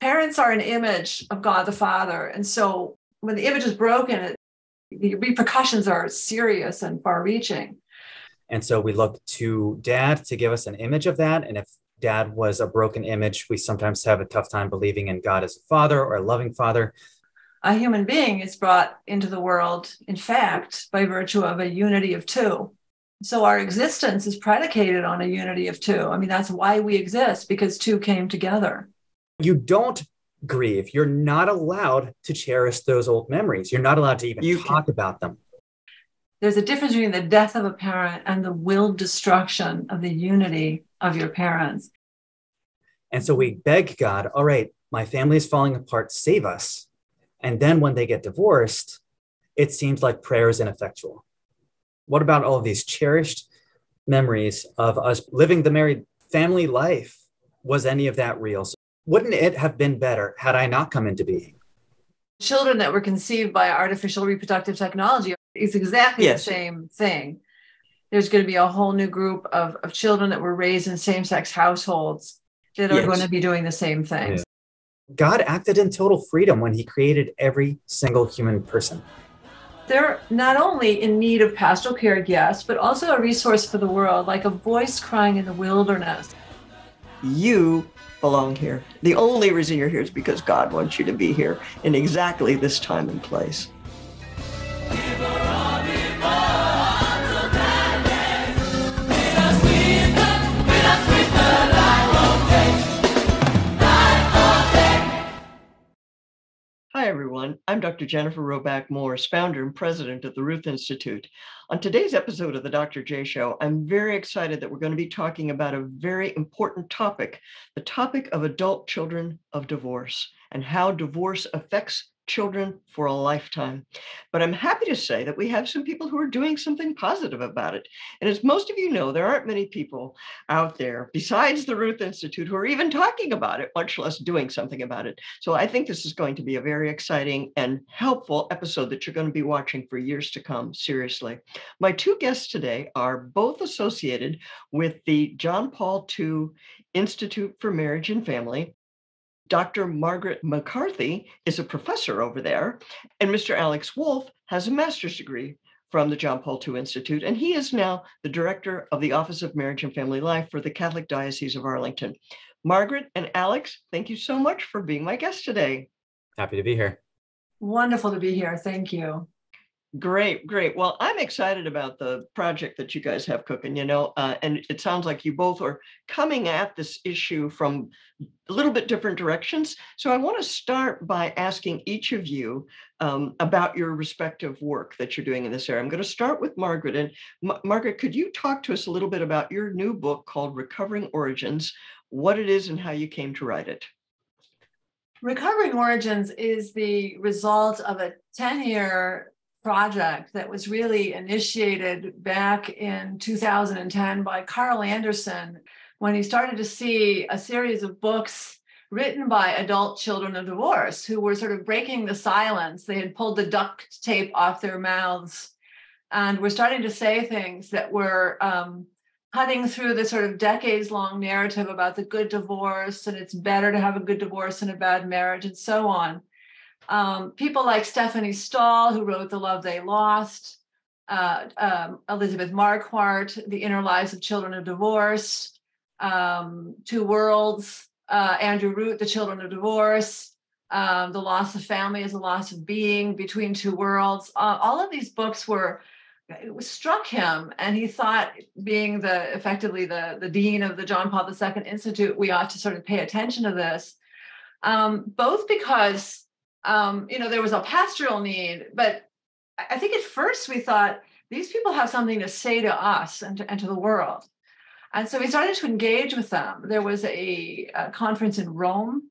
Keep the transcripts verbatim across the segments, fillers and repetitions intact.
Parents are an image of God the Father. And so when the image is broken, it, the repercussions are serious and far-reaching. And so we look to Dad to give us an image of that. And if Dad was a broken image, we sometimes have a tough time believing in God as a father or a loving father. A human being is brought into the world, in fact, by virtue of a unity of two. So our existence is predicated on a unity of two. I mean, that's why we exist, because two came together. You don't grieve. You're not allowed to cherish those old memories. You're not allowed to even you talk can. about them. There's a difference between the death of a parent and the willed destruction of the unity of your parents. And so we beg God, all right, my family is falling apart, save us. And then when they get divorced, it seems like prayer is ineffectual. What about all of these cherished memories of us living the married family life? Was any of that real? So wouldn't it have been better had I not come into being? Children that were conceived by artificial reproductive technology is exactly yes. the same thing. There's going to be a whole new group of, of children that were raised in same-sex households that are yes. going to be doing the same things. Yeah. God acted in total freedom when he created every single human person. They're not only in need of pastoral care, yes, but also a resource for the world, like a voice crying in the wilderness. You belong here. The only reason you're here is because God wants you to be here in exactly this time and place. Hi, everyone. I'm Doctor Jennifer Roback Morse, founder and president of the Ruth Institute. On today's episode of the Doctor J Show, I'm very excited that we're going to be talking about a very important topic, the topic of adult children of divorce and how divorce affects children for a lifetime. But I'm happy to say that we have some people who are doing something positive about it. And as most of you know, there aren't many people out there besides the Ruth Institute who are even talking about it, much less doing something about it. So I think this is going to be a very exciting and helpful episode that you're going to be watching for years to come, seriously. My two guests today are both associated with the John Paul the Second Institute for Marriage and Family. Doctor Margaret McCarthy is a professor over there, and Mister Alex Wolfe has a master's degree from the John Paul the Second Institute, and he is now the director of the Office of Marriage and Family Life for the Catholic Diocese of Arlington. Margaret and Alex, thank you so much for being my guest today. Happy to be here. Wonderful to be here. Thank you. Great, great. Well, I'm excited about the project that you guys have cooking, you know, uh, and it sounds like you both are coming at this issue from a little bit different directions. So I want to start by asking each of you um, about your respective work that you're doing in this area. I'm going to start with Margaret. And M- Margaret, could you talk to us a little bit about your new book called Recovering Origins, what it is and how you came to write it? Recovering Origins is the result of a ten-year project that was really initiated back in two thousand ten by Carl Anderson when he started to see a series of books written by adult children of divorce who were sort of breaking the silence. They had pulled the duct tape off their mouths and were starting to say things that were um, cutting through the sort of decades-long narrative about the good divorce, and it's better to have a good divorce than a bad marriage, and so on. Um, people like Stephanie Stahl, who wrote The Love They Lost, uh, um, Elizabeth Marquardt, The Inner Lives of Children of Divorce, um, Two Worlds, uh, Andrew Root, The Children of Divorce, um, The Loss of Family is the Loss of Being, Between Two Worlds. Uh, all of these books were, it struck him, and he thought, being the effectively the, the dean of the John Paul the Second Institute, we ought to sort of pay attention to this, um, both because Um, you know, there was a pastoral need, but I think at first we thought these people have something to say to us and to, and to the world. And so we started to engage with them. There was a, a conference in Rome.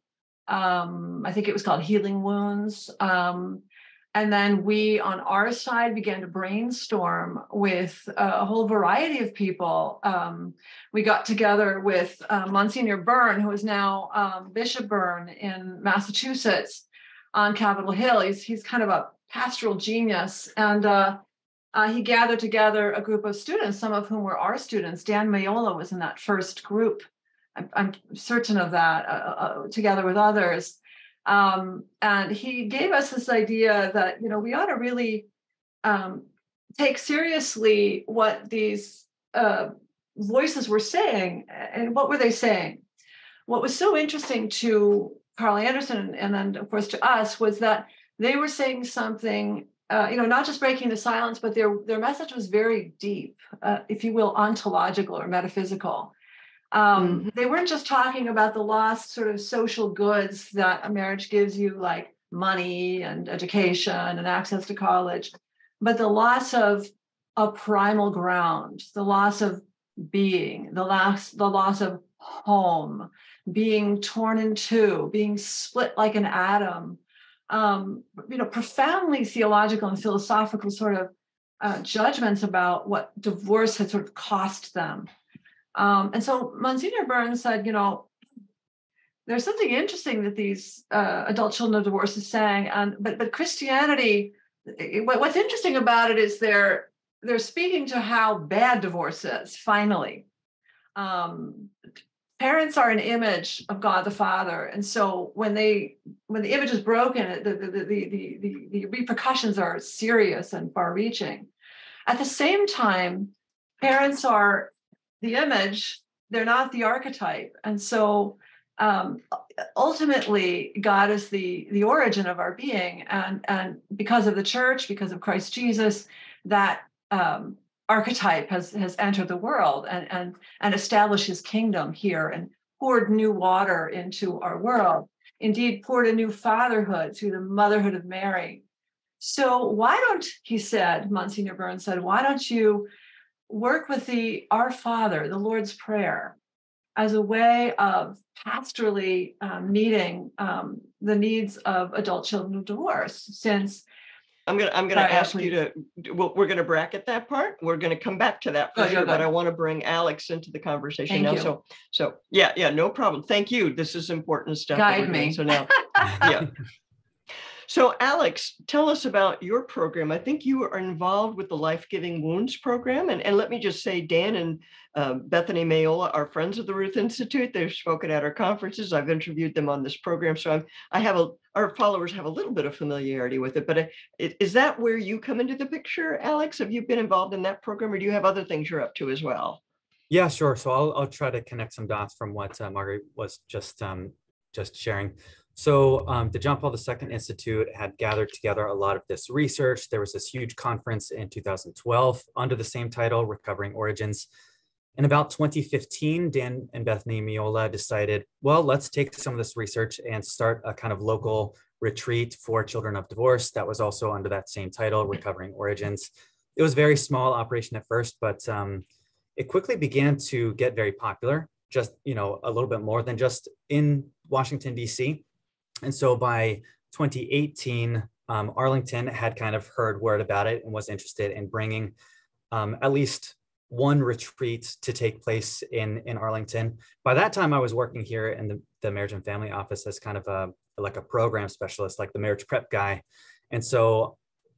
Um, I think it was called Healing Wounds. Um, and then we, on our side, began to brainstorm with a whole variety of people. Um, we got together with uh, Monsignor Byrne, who is now um, Bishop Byrne in Massachusetts, on Capitol Hill. He's he's kind of a pastoral genius. And uh, uh, he gathered together a group of students, some of whom were our students. Dan Mayola was in that first group. I'm, I'm certain of that, uh, uh, together with others. Um, and he gave us this idea that, you know, we ought to really um, take seriously what these uh, voices were saying. And what were they saying? What was so interesting to Carl Anderson and then, of course, to us was that they were saying something, uh, you know, not just breaking the silence, but their, their message was very deep, uh, if you will, ontological or metaphysical. Um, mm-hmm. They weren't just talking about the lost sort of social goods that a marriage gives you, like money and education and access to college, but the loss of a primal ground, the loss of being, the loss, the loss of home, being torn in two, being split like an atom, um, you know, profoundly theological and philosophical sort of uh, judgments about what divorce had sort of cost them. Um, and so Monsignor Burns said, you know, there's something interesting that these uh, adult children of divorce is saying, and but but Christianity, it, what's interesting about it is they're they're speaking to how bad divorce is. Finally, um, parents are an image of God the Father, and so when they when the image is broken, the the the the, the, the repercussions are serious and far-reaching. At the same time, parents are the image; they're not the archetype, and so. Um, ultimately, God is the, the origin of our being. And, and because of the church, because of Christ Jesus, that um, archetype has, has entered the world and, and, and established his kingdom here and poured new water into our world. Indeed, poured a new fatherhood through the motherhood of Mary. So why don't, he said, Monsignor Burns said, why don't you work with the Our Father, the Lord's Prayer, as a way of pastorally um, meeting um, the needs of adult children of divorce. Since I'm gonna I'm gonna sorry, ask please. you to well, we're gonna bracket that part. We're gonna come back to that for oh, sure, but I want to bring Alex into the conversation Thank now. You. So so yeah yeah no problem. Thank you. This is important stuff. Guide me. So now yeah. So Alex, tell us about your program. I think you are involved with the Life-Giving Wounds program. And, and let me just say, Dan and uh, Bethany Mayola are friends of the Ruth Institute. They've spoken at our conferences. I've interviewed them on this program. So I'm, I have a, our followers have a little bit of familiarity with it. But uh, is that where you come into the picture, Alex? Have you been involved in that program, or do you have other things you're up to as well? Yeah, sure. So I'll, I'll try to connect some dots from what uh, Margaret was just, um, just sharing. So um, the John Paul the Second Institute had gathered together a lot of this research. There was this huge conference in two thousand twelve under the same title, Recovering Origins. In about twenty fifteen, Dan and Bethany Miola decided, well, let's take some of this research and start a kind of local retreat for children of divorce that was also under that same title, Recovering Origins. It was a very small operation at first, but um, it quickly began to get very popular, just, you know, a little bit more than just in Washington, D C. And so by twenty eighteen, um, Arlington had kind of heard word about it and was interested in bringing um, at least one retreat to take place in, in Arlington. By that time, I was working here in the, the Marriage and Family Office as kind of a like a program specialist, like the marriage prep guy. And so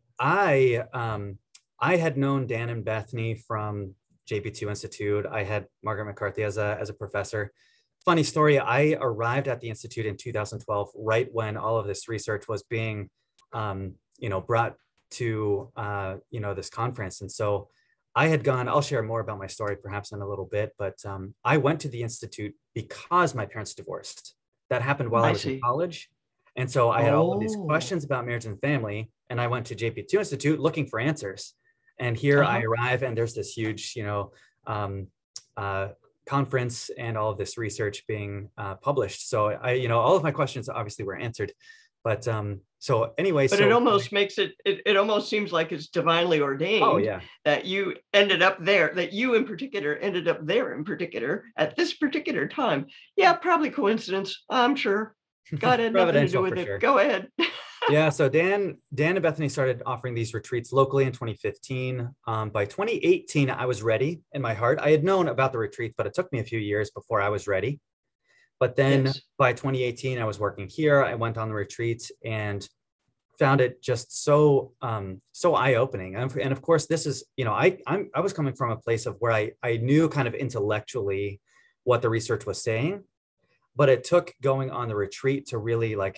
I, um, I had known Dan and Bethany from J P two Institute. I had Margaret McCarthy as a, as a professor. Funny story, I arrived at the Institute in two thousand twelve, right when all of this research was being, um, you know, brought to, uh, you know, this conference. And so I had gone, I'll share more about my story perhaps in a little bit, but um, I went to the Institute because my parents divorced. That happened while I, I was see. in college. And so I had oh. all of these questions about marriage and family, and I went to J P two Institute looking for answers. And here uh-huh. I arrive, and there's this huge, you know, um, uh, conference and all of this research being uh, published. So I, you know, all of my questions obviously were answered, but um, so anyway. But so, it almost makes it, it, it almost seems like it's divinely ordained oh, yeah. that you ended up there, that you in particular ended up there in particular at this particular time. Yeah, probably coincidence, I'm sure. God had nothing to do with it. Sure. Go ahead. Yeah, so Dan, Dan and Bethany started offering these retreats locally in twenty fifteen. Um, by twenty eighteen, I was ready in my heart. I had known about the retreat, but it took me a few years before I was ready. But then yes. by twenty eighteen, I was working here. I went on the retreat and found it just so um, so eye-opening. And, and of course, this is, you know, I I'm, I was coming from a place of where I I knew kind of intellectually what the research was saying, but it took going on the retreat to really like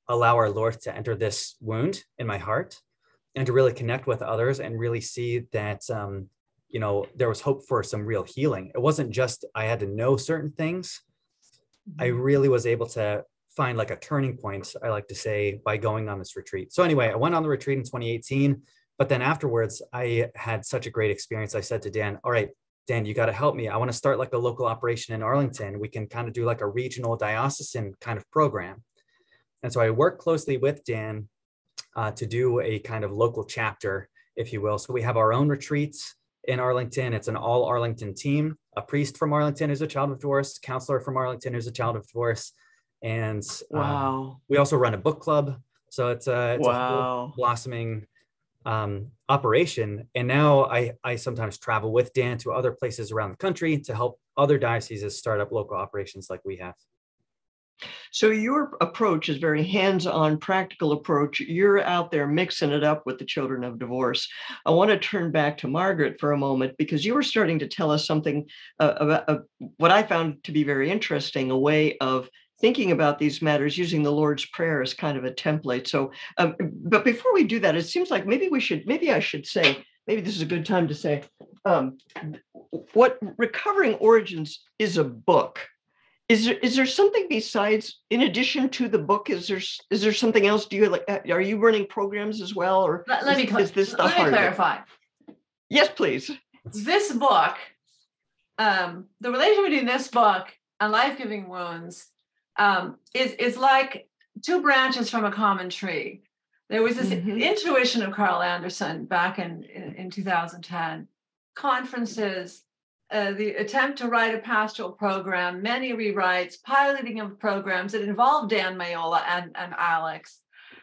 allow our Lord to enter this wound in my heart and to really connect with others and really see that, um, you know, there was hope for some real healing. It wasn't just I had to know certain things. Mm-hmm. I really was able to find like a turning point, I like to say, by going on this retreat. So anyway, I went on the retreat in twenty eighteen, but then afterwards I had such a great experience. I said to Dan, all right, Dan, you got to help me. I want to start like a local operation in Arlington. We can kind of do like a regional diocesan kind of program. And so I worked closely with Dan uh, to do a kind of local chapter, if you will. So we have our own retreats in Arlington. It's an all Arlington team. A priest from Arlington who's a child of divorce, counselor from Arlington who's a child of divorce. And wow. um, we also run a book club. So it's a, it's wow. a blossoming um, operation. And now I, I sometimes travel with Dan to other places around the country to help other dioceses start up local operations like we have. So your approach is very hands-on, practical approach. You're out there mixing it up with the children of divorce. I want to turn back to Margaret for a moment, because you were starting to tell us something uh, about uh, what I found to be very interesting, a way of thinking about these matters using the Lord's Prayer as kind of a template. So, um, but before we do that, it seems like maybe we should, maybe I should say, maybe this is a good time to say, um, what Recovering Origins is a book. Is there, is there something besides, in addition to the book, is there is there something else? Do you like, are you running programs as well, or let, let is, me cl- is this the let me clarify? Yes, please. This book, um, the relation between this book and Life-Giving Wounds um, is is like two branches from a common tree. There was this mm-hmm. intuition of Carl Anderson back in in, in two thousand ten, conferences. Uh, the attempt to write a pastoral program, many rewrites, piloting of programs that involved Dan Mayola and, and Alex.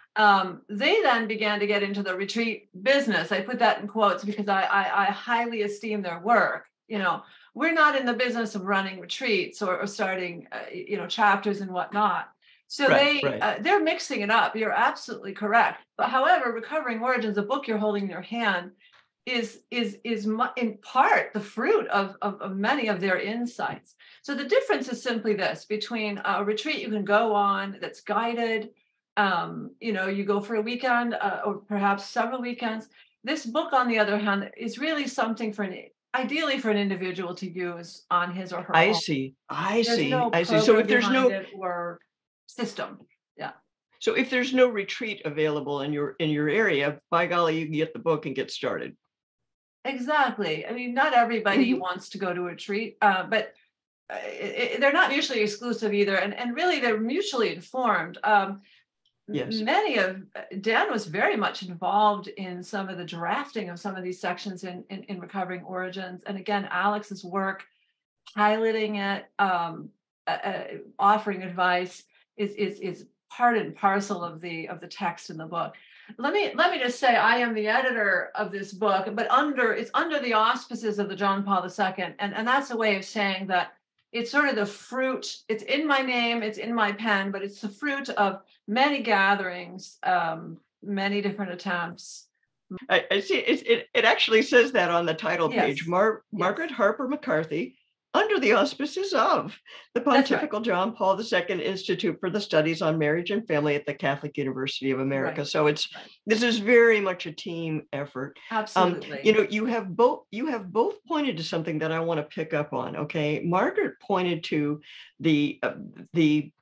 Um, they then began to get into the retreat business. I put that in quotes because I, I, I highly esteem their work. You know, we're not in the business of running retreats or, or starting, uh, you know, chapters and whatnot. So right, they, right. Uh, they're mixing it up. You're absolutely correct. But however, Recovering Origins, a book you're holding in your hand, is is is in part the fruit of, of, of many of their insights. So the difference is simply this: between a retreat you can go on that's guided, um, you know, you go for a weekend uh, or perhaps several weekends. This book, on the other hand, is really something for an ideally for an individual to use on his or her I own. see. I there's see. No I see. So if there's no it or system, yeah. So if there's no retreat available in your in your area, by golly, you can get the book and get started. Exactly. I mean, not everybody mm-hmm. wants to go to a retreat, uh, but it, it, they're not mutually exclusive either. And, and really, they're mutually informed. Um, yes. Many of, Dan was very much involved in some of the drafting of some of these sections in, in, in Recovering Origins. And again, Alex's work, piloting it, um, uh, uh, offering advice is, is, is part and parcel of the, of the text in the book. Let me let me just say I am the editor of this book, but under it's under the auspices of the John Paul the Second, and, and that's a way of saying that it's sort of the fruit. It's in my name, it's in my pen, but it's the fruit of many gatherings, um, many different attempts. I, I see. It, it it actually says that on the title yes. page. Mar- yes. Margaret Harper McCarthy, under the auspices of the Pontifical right. John Paul the Second Institute for the Studies on Marriage and Family at the Catholic University of America. Right. So it's right. this is very much a team effort. Absolutely. Um, you know, you have both you have both pointed to something that I want to pick up on. Okay, Margaret pointed to the uh, the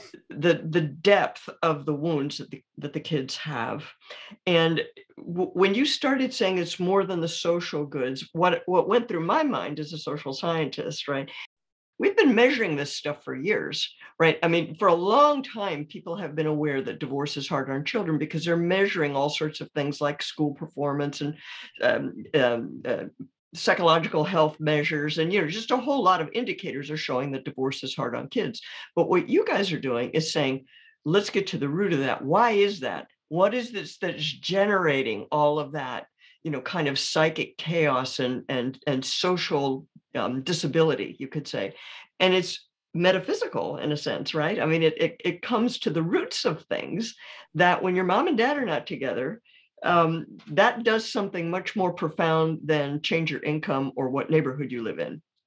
the the depth of the wounds that the, that the kids have, and w- when you started saying it's more than the social goods, what what went through my mind as a social scientist, right? We've been measuring this stuff for years, right? I mean, for a long time, people have been aware that divorce is hard on children because they're measuring all sorts of things like school performance and um, um, uh, psychological health measures, and you know, just a whole lot of indicators are showing that divorce is hard on kids. But what you guys are doing is saying, let's get to the root of that. Why is that? What is this that's generating all of that, you know, kind of psychic chaos and and and social um, disability, you could say? And it's metaphysical in a sense, right? I mean, it, it it comes to the roots of things that when your mom and dad are not together, Um, that does something much more profound than change your income or what neighborhood you live in.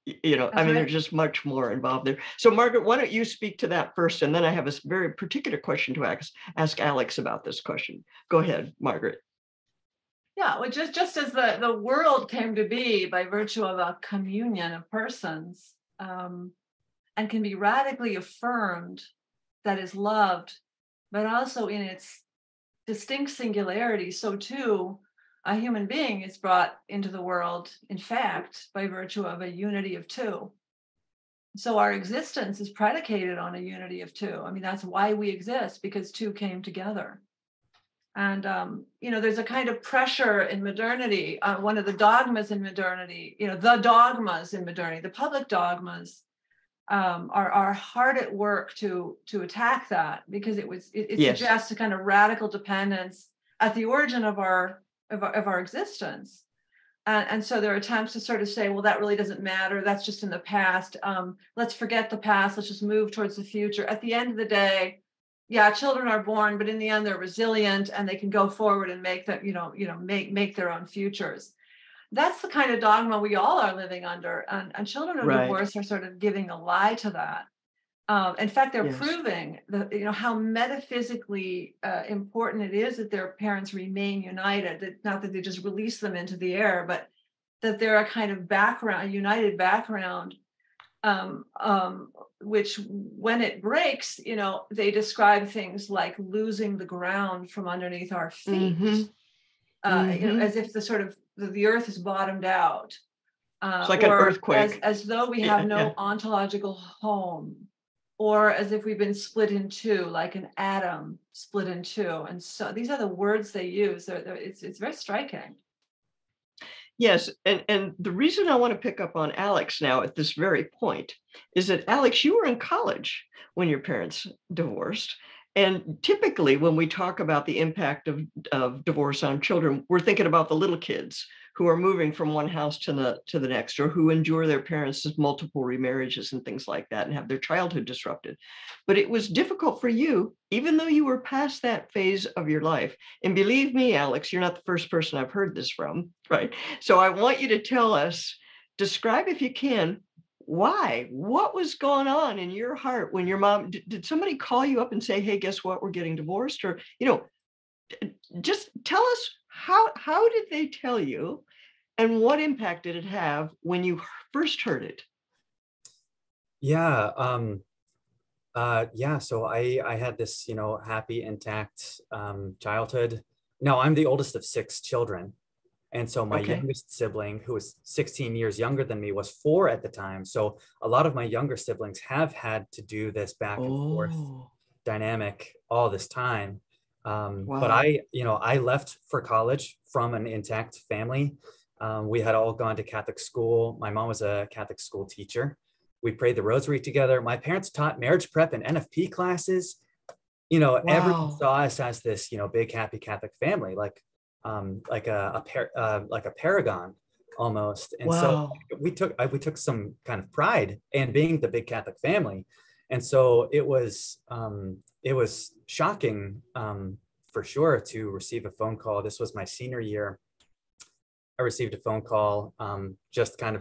You know, That's I mean, right. there's just much more involved there. So, Margaret, why don't you speak to that first? And then I have a very particular question to ask, ask Alex about this question. Go ahead, Margaret. Yeah, well, just, just as the, the world came to be by virtue of a communion of persons, um, and can be radically affirmed, that is loved, but also in its distinct singularity, so too a human being is brought into the world, in fact, by virtue of a unity of two. So our existence is predicated on a unity of two. I mean, that's why we exist, because two came together. And, um, you know, there's a kind of pressure in modernity. Uh, one of the dogmas in modernity, you know, the dogmas in modernity, the public dogmas, um, are, are hard at work to, to attack that, because it was it, it Yes. suggests a kind of radical dependence at the origin of our of our, of our existence. And, and so there are attempts to sort of say, well, that really doesn't matter. That's just in the past. Um, let's forget the past. Let's just move towards the future. At the end of the day, yeah, children are born, but in the end, they're resilient and they can go forward and make them, you know, you know, make make their own futures. That's the kind of dogma we all are living under, and, and children of Right. divorce are sort of giving a lie to that. Um, in fact, they're Yes. proving that, you know, how metaphysically uh, important it is that their parents remain united. That not that they just release them into the air, but that they're a kind of background, a united background, um, um, which, when it breaks, you know, they describe things like losing the ground from underneath our feet, Mm-hmm. uh, Mm-hmm. you know, as if the sort of the, the earth is bottomed out, uh, It's like or an earthquake. as as though we Yeah, have no yeah. ontological home, or as if we've been split in two, like an atom split in two. And so these are the words they use. They're, they're, it's it's very striking. Yes, and, and the reason I want to pick up on Alex now at this very point is that, Alex, you were in college when your parents divorced. And typically when we talk about the impact of, of divorce on children, we're thinking about the little kids who are moving from one house to the, to the next, or who endure their parents' multiple remarriages and things like that and have their childhood disrupted. But it was difficult for you, even though you were past that phase of your life. And believe me, Alex, you're not the first person I've heard this from, right? So I want you to tell us, describe if you can, why, what was going on in your heart when your mom, did, did somebody call you up and say, hey, guess what, we're getting divorced? Or, you know, just tell us, how, how did they tell you, and what impact did it have when you first heard it? Yeah. Um, uh, yeah. So I, I had this, you know, happy, intact um, childhood. Now I'm the oldest of six children. And so my Okay. youngest sibling, who was sixteen years younger than me, was four at the time. So a lot of my younger siblings have had to do this back and Oh. forth dynamic all this time. Um, Wow. But I, you know, I left for college from an intact family. Um, we had all gone to Catholic school. My mom was a Catholic school teacher. We prayed the rosary together. My parents taught marriage prep and N F P classes. You know, Wow. everyone saw us as this, you know, big, happy Catholic family, like, um, like a, a par- uh, like a paragon almost. And Wow. so we took, I, we took some kind of pride in being the big Catholic family. And so it was, um, it was shocking, um, for sure, to receive a phone call. This was my senior year. I received a phone call, um, just kind of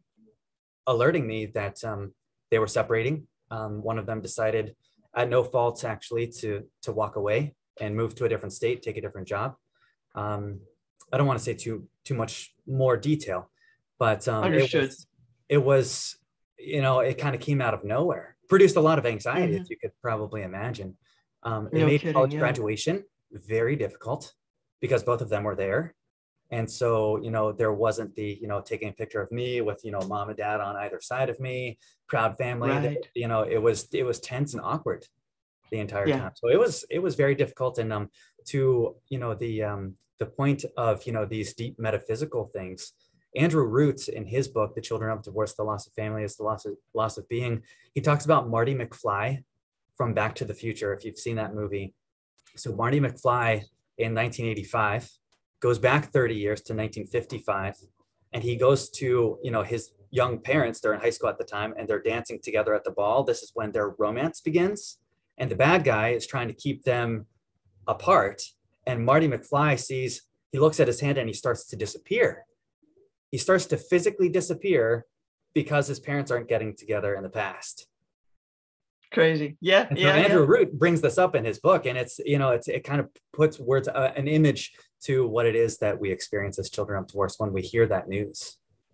alerting me that um, they were separating. Um, one of them decided, at no fault actually, to to walk away and move to a different state, take a different job. Um, I don't want to say too too much more detail, but um, Understood. it was, it was, you know, it kind of came out of nowhere. Produced a lot of anxiety, Mm-hmm. as you could probably imagine. Um, it No made kidding, college yeah. graduation very difficult because both of them were there. And so, you know, there wasn't the, you know, taking a picture of me with, you know, mom and dad on either side of me, proud family. Right. You know, it was, it was tense and awkward the entire Yeah. time. So it was, it was very difficult. And um, to, you know, the, um, the point of, you know, these deep metaphysical things, Andrew Root, in his book, The Children of Divorce, The Loss of Family is the Loss of, Loss of Being, he talks about Marty McFly from Back to the Future, if you've seen that movie. So Marty McFly in nineteen eighty-five goes back thirty years to nineteen fifty-five, and he goes to, you know, his young parents. They're in high school at the time, and they're dancing together at the ball. This is when their romance begins, and the bad guy is trying to keep them apart. And Marty McFly sees, he looks at his hand and he starts to disappear. He starts to physically disappear because his parents aren't getting together in the past. Crazy. Yeah. And so yeah. Andrew yeah. Root brings this up in his book, and it's, you know, it's, it kind of puts words, uh, an image to what it is that we experience as children of divorce when we hear that news.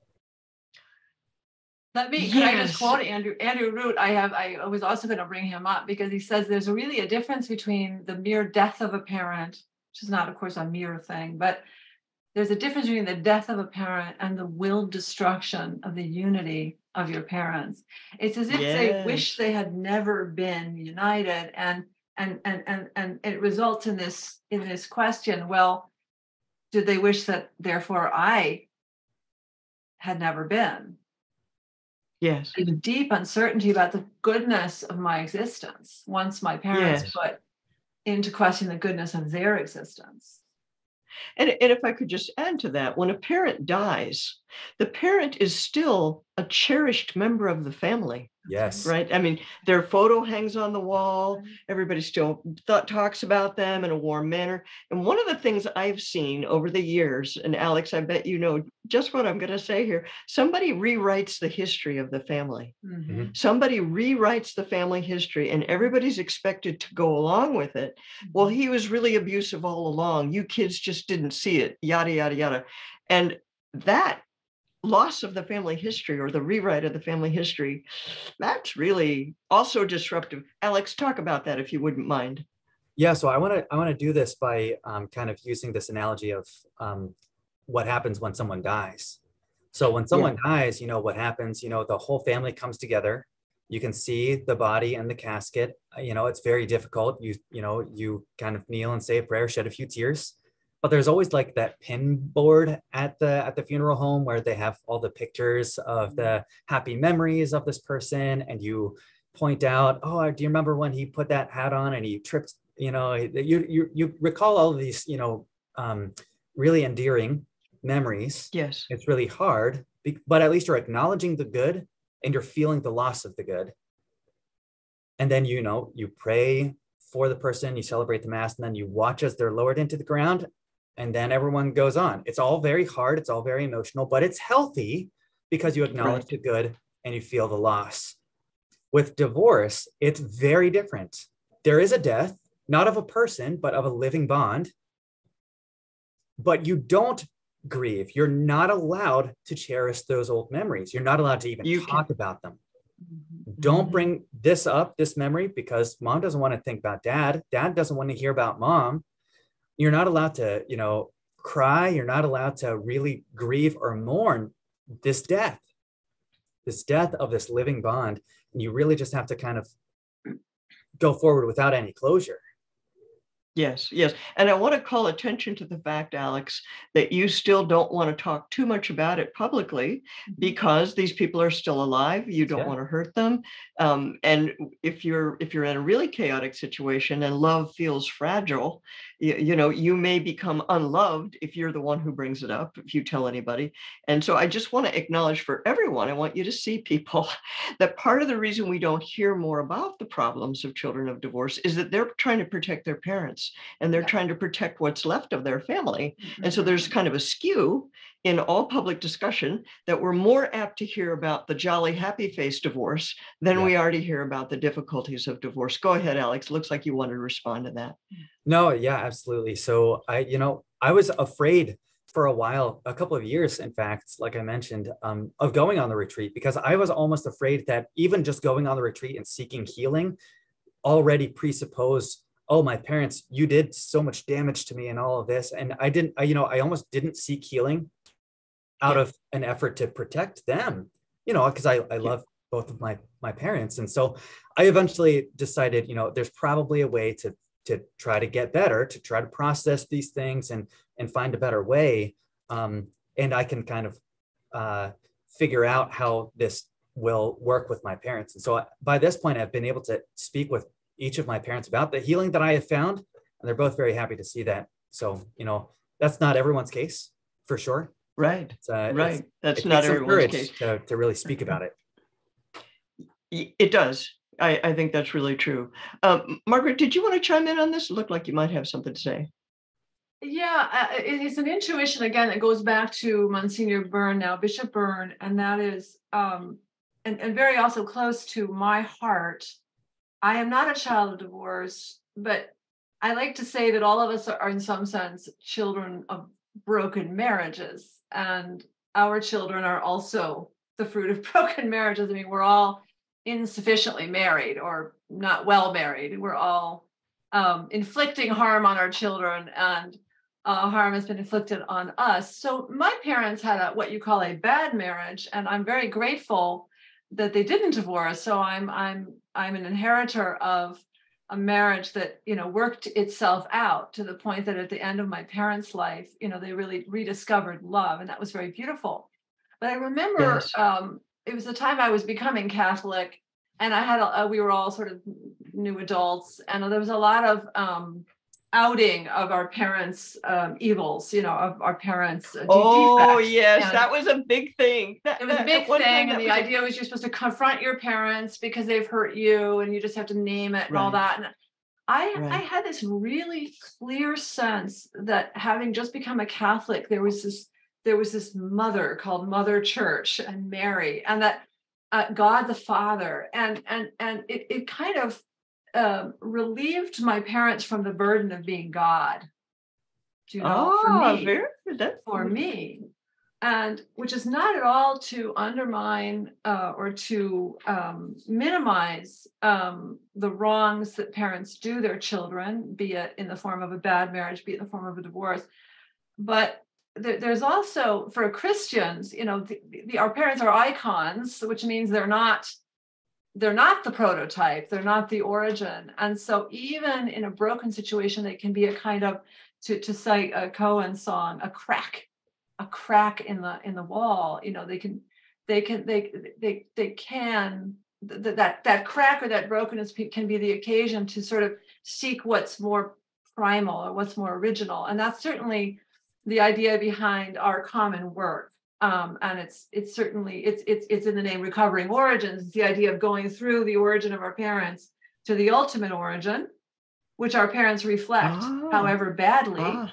Let me, Yes. can I just quote Andrew, Andrew Root? I have, I was also going to bring him up because he says there's really a difference between the mere death of a parent, which is not, of course, a mere thing, but there's a difference between the death of a parent and the willed destruction of the unity of your parents. It's as if Yes. they wish they had never been united, and and and and and it results in this in this question. Well, did they wish that therefore I had never been? Yes. There's a deep uncertainty about the goodness of my existence once my parents Yes. put into question the goodness of their existence. And, and if I could just add to that, when a parent dies, the parent is still a cherished member of the family. Yes. Right. I mean, their photo hangs on the wall. Everybody still th- talks about them in a warm manner. And one of the things I've seen over the years, and Alex, I bet you know just what I'm going to say here, somebody rewrites the history of the family. Mm-hmm. Somebody rewrites the family history, and everybody's expected to go along with it. Well, he was really abusive all along. You kids just didn't see it, yada, yada, yada. And that loss of the family history, or the rewrite of the family history, that's really also disruptive. Alex, talk about that if you wouldn't mind. Yeah, so I want to I want to do this by um, kind of using this analogy of um, what happens when someone dies. So when someone yeah. dies, you know what happens. You know, the whole family comes together. You can see the body and the casket. You know, it's very difficult. You you know you kind of kneel and say a prayer, shed a few tears. But there's always like that pin board at the at the funeral home where they have all the pictures of the happy memories of this person, and you point out, oh, do you remember when he put that hat on and he tripped? You know, you you you recall all of these, you know, um, really endearing memories. Yes, it's really hard, but at least you're acknowledging the good and you're feeling the loss of the good. And then you know you pray for the person, you celebrate the mass, and then you watch as they're lowered into the ground. And then everyone goes on. It's all very hard. It's all very emotional, but it's healthy because you acknowledge right. the good and you feel the loss. With divorce, it's very different. There is a death, not of a person, but of a living bond. But you don't grieve. You're not allowed to cherish those old memories. You're not allowed to even you talk can. about them. Mm-hmm. Don't bring this up, this memory, because mom doesn't want to think about dad. Dad doesn't want to hear about mom. You're not allowed to, you know, cry. You're not allowed to really grieve or mourn this death, this death of this living bond. And you really just have to kind of go forward without any closure. Yes, yes. And I want to call attention to the fact, Alex, that you still don't want to talk too much about it publicly because these people are still alive. You don't yeah. want to hurt them. Um, and if you're if you're in a really chaotic situation and love feels fragile, you, you know, you may become unloved if you're the one who brings it up, if you tell anybody. And so I just want to acknowledge for everyone, I want you to see, people, that part of the reason we don't hear more about the problems of children of divorce is that they're trying to protect their parents. And they're yeah. trying to protect what's left of their family. Mm-hmm. And so there's kind of a skew in all public discussion that we're more apt to hear about the jolly, happy face divorce than yeah. we are to hear about the difficulties of divorce. Go ahead, Alex. Looks like you wanted to respond to that. No, yeah, absolutely. So I, you know, I was afraid for a while, a couple of years, in fact, like I mentioned, um, of going on the retreat, because I was almost afraid that even just going on the retreat and seeking healing already presupposed, oh, my parents, you did so much damage to me and all of this. And I didn't, I, you know, I almost didn't seek healing out yeah. of an effort to protect them, you know, because I, I love yeah. both of my, my parents. And so I eventually decided, you know, there's probably a way to, to try to get better, to try to process these things and, and find a better way. Um, and I can kind of uh, figure out how this will work with my parents. And so by this point, I've been able to speak with each of my parents about the healing that I have found, and they're both very happy to see that. So, you know, that's not everyone's case, for sure. Right, it's, uh, right. It's, that's it not takes everyone's some case. To, to really speak about it. It does. I, I think that's really true. Um, Margaret, did you want to chime in on this? It looked like you might have something to say. Yeah, uh, it, it's an intuition again that goes back to Monsignor Byrne, now Bishop Byrne, and that is, um, and, and very also close to my heart. I am not a child of divorce, but I like to say that all of us are, in some sense, children of broken marriages, and our children are also the fruit of broken marriages. I mean, we're all insufficiently married or not well married. We're all um, inflicting harm on our children, and uh, harm has been inflicted on us. So my parents had a, what you call a bad marriage, and I'm very grateful that they didn't divorce. So I'm I'm I'm an inheritor of a marriage that, you know, worked itself out to the point that at the end of my parents' life, you know, they really rediscovered love, and that was very beautiful. But I remember Yes. um, it was the time I was becoming Catholic, and I had a, we were all sort of new adults, and there was a lot of um, outing of our parents' um, evils, you know, of our parents' uh, Oh, defects. yes, And that was a big thing. That, it was a that- big at one thing, time, and that the was a- idea was you're supposed to confront your parents because they've hurt you, and you just have to name it and all Right. that. And I, I Right. had this really clear sense that having just become a Catholic, there was this there was this mother called Mother Church and Mary, and that uh, God the Father, and and and it it kind of uh, relieved my parents from the burden of being God. You know, for Ah, me, very good. That, for me, and which is not at all to undermine uh, or to um, minimize um, the wrongs that parents do their children, be it in the form of a bad marriage, be it in the form of a divorce. But there, there's also, for Christians, you know, the, the, our parents are icons, which means they're not they're not the prototype, they're not the origin. And so even in a broken situation, they can be a kind of, to, to cite a Cohen song, a crack a crack in the in the wall. You know, they can they can they they they can th- that that crack or that brokenness can be the occasion to sort of seek what's more primal or what's more original, and that's certainly the idea behind our common work. Um, and it's it's certainly it's it's it's in the name Recovering Origins. It's the idea of going through the origin of our parents to the ultimate origin, which our parents reflect, Ah, however badly. ah,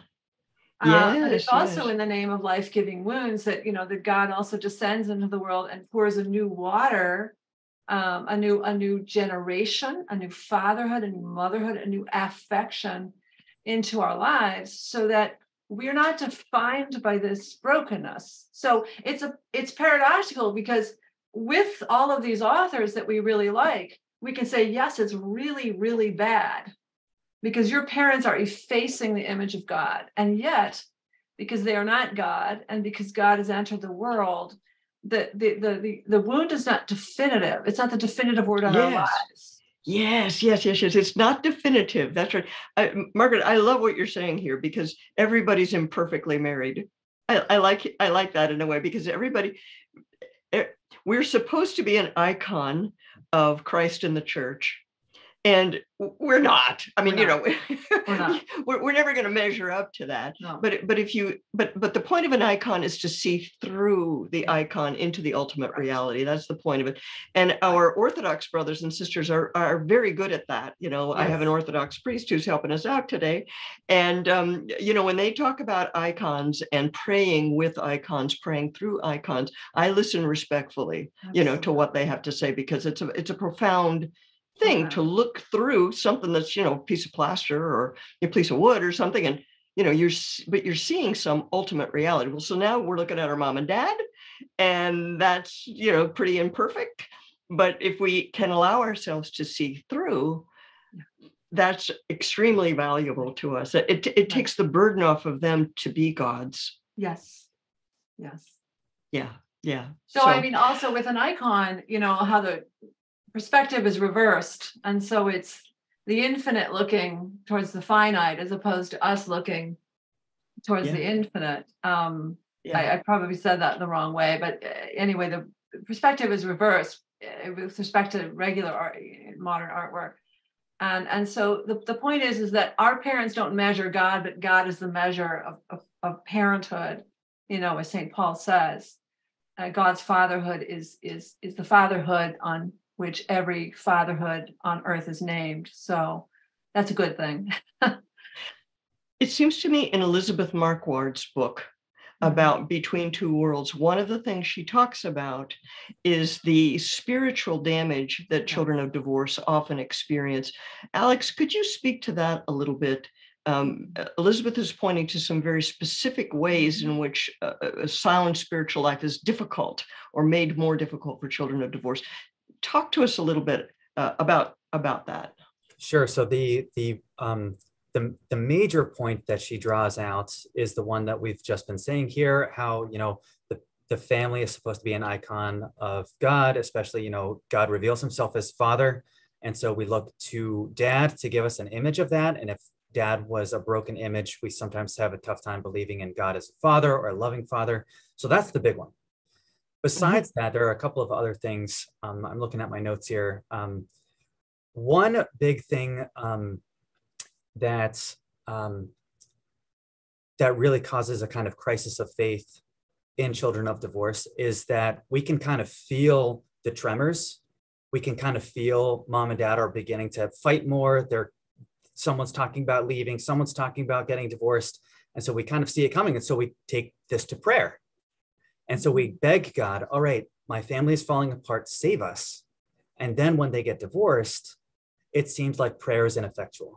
Uh, but it's yes, also yes. in the name of life-giving wounds that, you know, that God also descends into the world and pours a new water, um, a new a new generation, a new fatherhood, a new motherhood, a new affection into our lives, so that we're not defined by this brokenness. So it's a it's paradoxical, because with all of these authors that we really like, we can say, yes, it's really, really bad, because your parents are effacing the image of God. And yet, because they are not God, and because God has entered the world, the the the the, the wound is not definitive. It's not the definitive word on our Yes. lives. Yes, yes, yes, yes. It's not definitive. That's right. I, Margaret, I love what you're saying here, because everybody's imperfectly married. I, I like I like that in a way, because everybody, we're supposed to be an icon of Christ in the church. And we're not. I mean, We're you not. know, We're not. we're, we're never going to measure up to that. No. But but if you but but the point of an icon is to see through the icon into the ultimate Right. reality. That's the point of it. And our Orthodox brothers and sisters are are very good at that. You know, I have an Yes. Orthodox priest who's helping us out today, and um, you know, when they talk about icons and praying with icons, praying through icons, I listen respectfully, you know, to what they have to say, because it's a it's a profound thing Okay. to look through something that's, you know, a piece of plaster or a piece of wood or something, and you know, you're but you're seeing some ultimate reality. Well, so now we're looking at our mom and dad, and that's, you know, pretty imperfect, but if we can allow ourselves to see through, that's extremely valuable to us. It it, it takes the burden off of them to be gods. Yes. Yes. Yeah, yeah. So, so I mean, also with an icon, you know, how the perspective is reversed, and so it's the infinite looking towards the finite as opposed to us looking towards yeah. the infinite. Um, yeah. I, I probably said that the wrong way, but anyway, the perspective is reversed with respect to regular art, modern artwork, and and so the, the point is is that our parents don't measure God, but God is the measure of of, of parenthood. You know, as Saint Paul says, uh, God's fatherhood is is is the fatherhood on which every fatherhood on earth is named. So that's a good thing. It seems to me in Elizabeth Marquardt's book about Between Two Worlds, one of the things she talks about is the spiritual damage that children of divorce often experience. Alex, could you speak to that a little bit? Um, Elizabeth is pointing to some very specific ways in which uh, a silent spiritual life is difficult or made more difficult for children of divorce. Talk to us a little bit uh, about, about that. Sure. So the the um, the the major point that she draws out is the one that we've just been saying here. How you know the the family is supposed to be an icon of God, especially you know God reveals Himself as Father, and so we look to Dad to give us an image of that. And if Dad was a broken image, we sometimes have a tough time believing in God as a Father or a loving Father. So that's the big one. Besides mm-hmm. that, there are a couple of other things. Um, I'm looking at my notes here. Um, One big thing um, that um, that really causes a kind of crisis of faith in children of divorce is that we can kind of feel the tremors. We can kind of feel mom and dad are beginning to fight more. They're someone's talking about leaving, someone's talking about getting divorced, and so we kind of see it coming. And so we take this to prayer, and so we beg God, all right, my family is falling apart, save us. And then when they get divorced, it seems like prayer is ineffectual.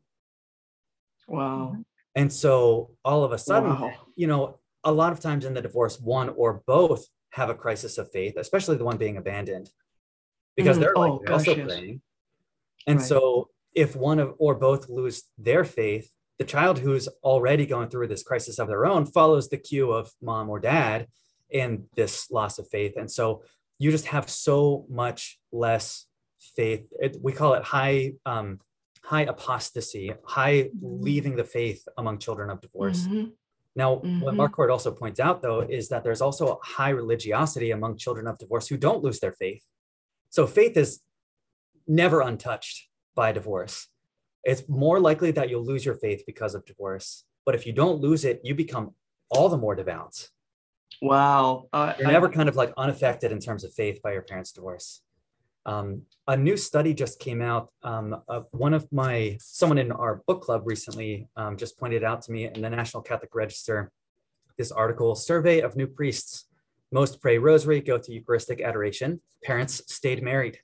Wow. And so all of a sudden, wow. you know, a lot of times in the divorce, one or both have a crisis of faith, especially the one being abandoned, because mm-hmm. they're oh, like, gosh, also yes. praying. And right. so if one of or both lose their faith, the child who's already going through this crisis of their own follows the cue of mom or dad in this loss of faith. And so you just have so much less faith. It, we call it high um, high apostasy, high mm-hmm. leaving the faith among children of divorce. Mm-hmm. Now, mm-hmm. what Marquardt also points out, though, is that there's also high religiosity among children of divorce who don't lose their faith. So faith is never untouched by divorce. It's more likely that you'll lose your faith because of divorce. But if you don't lose it, you become all the more devout. Wow. Uh, You're never I, kind of like unaffected in terms of faith by your parents' divorce. Um, a new study just came out. Um, of one of my, someone in our book club recently um, just pointed out to me in the National Catholic Register, this article, Survey of New Priests. Most pray rosary, go to Eucharistic adoration. Parents stayed married.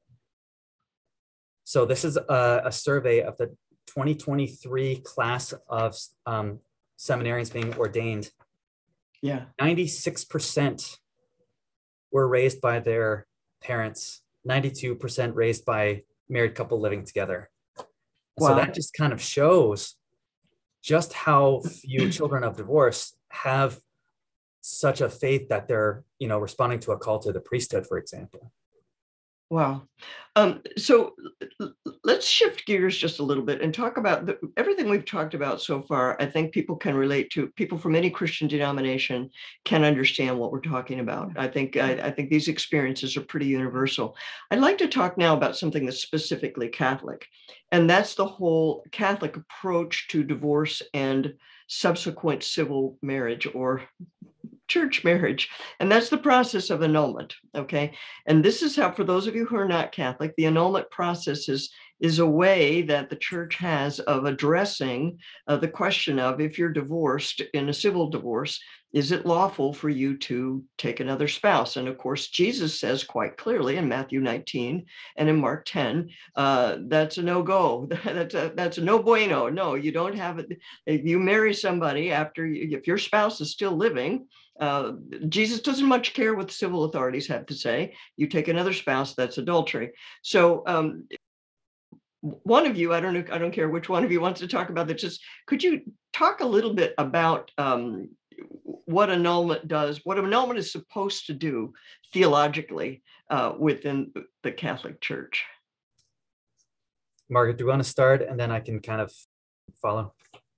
So this is a, a survey of the twenty twenty-three class of um, seminarians being ordained. Yeah. ninety-six percent were raised by their parents, ninety-two percent raised by married couple living together. Wow. So that just kind of shows just how few children of divorce have such a faith that they're, you know, responding to a call to the priesthood, for example. Wow. Um, so let's shift gears just a little bit and talk about the, everything we've talked about so far. I think people can relate to, people from any Christian denomination can understand what we're talking about. I think I, I think these experiences are pretty universal. I'd like to talk now about something that's specifically Catholic, and that's the whole Catholic approach to divorce and subsequent civil marriage or church marriage. And that's the process of annulment. Okay. And this is how, for those of you who are not Catholic, the annulment process is, is a way that the church has of addressing uh, the question of, if you're divorced in a civil divorce, is it lawful for you to take another spouse? And of course, Jesus says quite clearly in Matthew nineteen and in Mark ten, uh, that's a no-go. That's a, that's a no bueno. No, you don't have it. If you marry somebody after, you, if your spouse is still living, Uh, Jesus doesn't much care what the civil authorities have to say. You take another spouse, that's adultery. So um, one of you, I don't know, I don't care which one of you wants to talk about that. Just could you talk a little bit about um, what annulment does, what annulment is supposed to do theologically uh, within the Catholic Church? Margaret, do you want to start, and then I can kind of follow?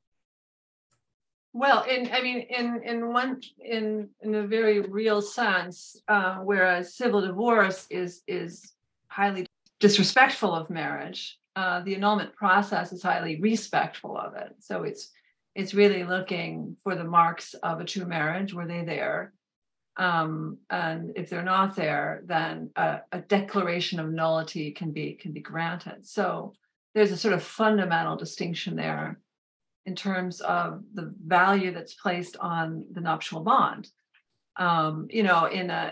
Well, in I mean, in in one in in a very real sense, uh, whereas civil divorce is is highly disrespectful of marriage, uh, the annulment process is highly respectful of it. So it's it's really looking for the marks of a true marriage. Were they there? Um, and if they're not there, then a, a declaration of nullity can be can be granted. So there's a sort of fundamental distinction there in terms of the value that's placed on the nuptial bond. Um, you know, in a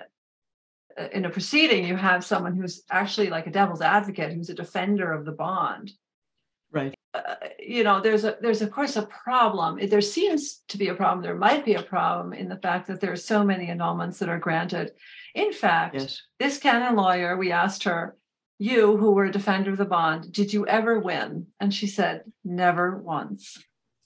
in a proceeding, you have someone who's actually like a devil's advocate, who's a defender of the bond. Right. Uh, you know, there's a there's of course a problem. There seems to be a problem. There might be a problem in the fact that there are so many annulments that are granted. In fact, yes. This canon lawyer, we asked her, you who were a defender of the bond, did you ever win? And she said, never once.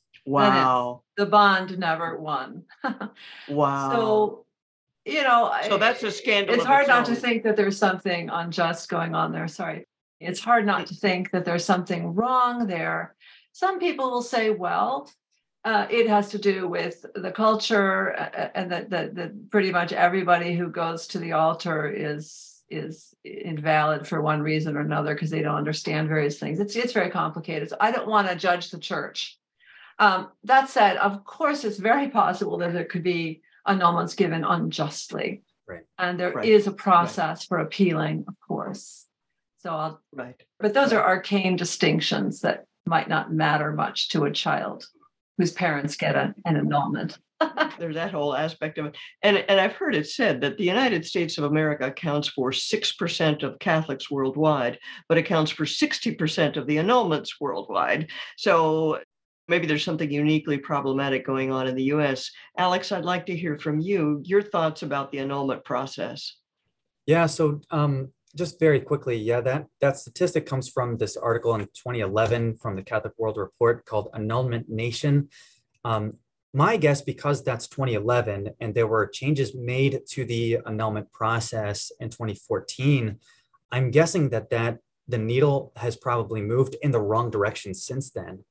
Wow. The bond never won. Wow. So, you know, so that's a scandal. It's hard not to think that there's something unjust going on there. Sorry. It's hard not to think that there's something wrong there. Some people will say, well, uh, it has to do with the culture, uh, and that, that, that pretty much everybody who goes to the altar is is invalid for one reason or another because they don't understand various things. It's it's very complicated. So I don't want to judge the church. Um, that said, of course, it's very possible that there could be annulments given unjustly. Right. And there right. is a process right. for appealing, of course. So I'll, right. But those right. are arcane distinctions that might not matter much to a child whose parents get a, an annulment. There's that whole aspect of it. And, and I've heard it said that the United States of America accounts for six percent of Catholics worldwide, but accounts for sixty percent of the annulments worldwide. So maybe there's something uniquely problematic going on in the U S. Alex, I'd like to hear from you, your thoughts about the annulment process. Yeah, so um, just very quickly, yeah, that, that statistic comes from this article in twenty eleven from the Catholic World Report called Annulment Nation. Um, my guess, because that's twenty eleven and there were changes made to the annulment process in twenty fourteen, I'm guessing that, that the needle has probably moved in the wrong direction since then.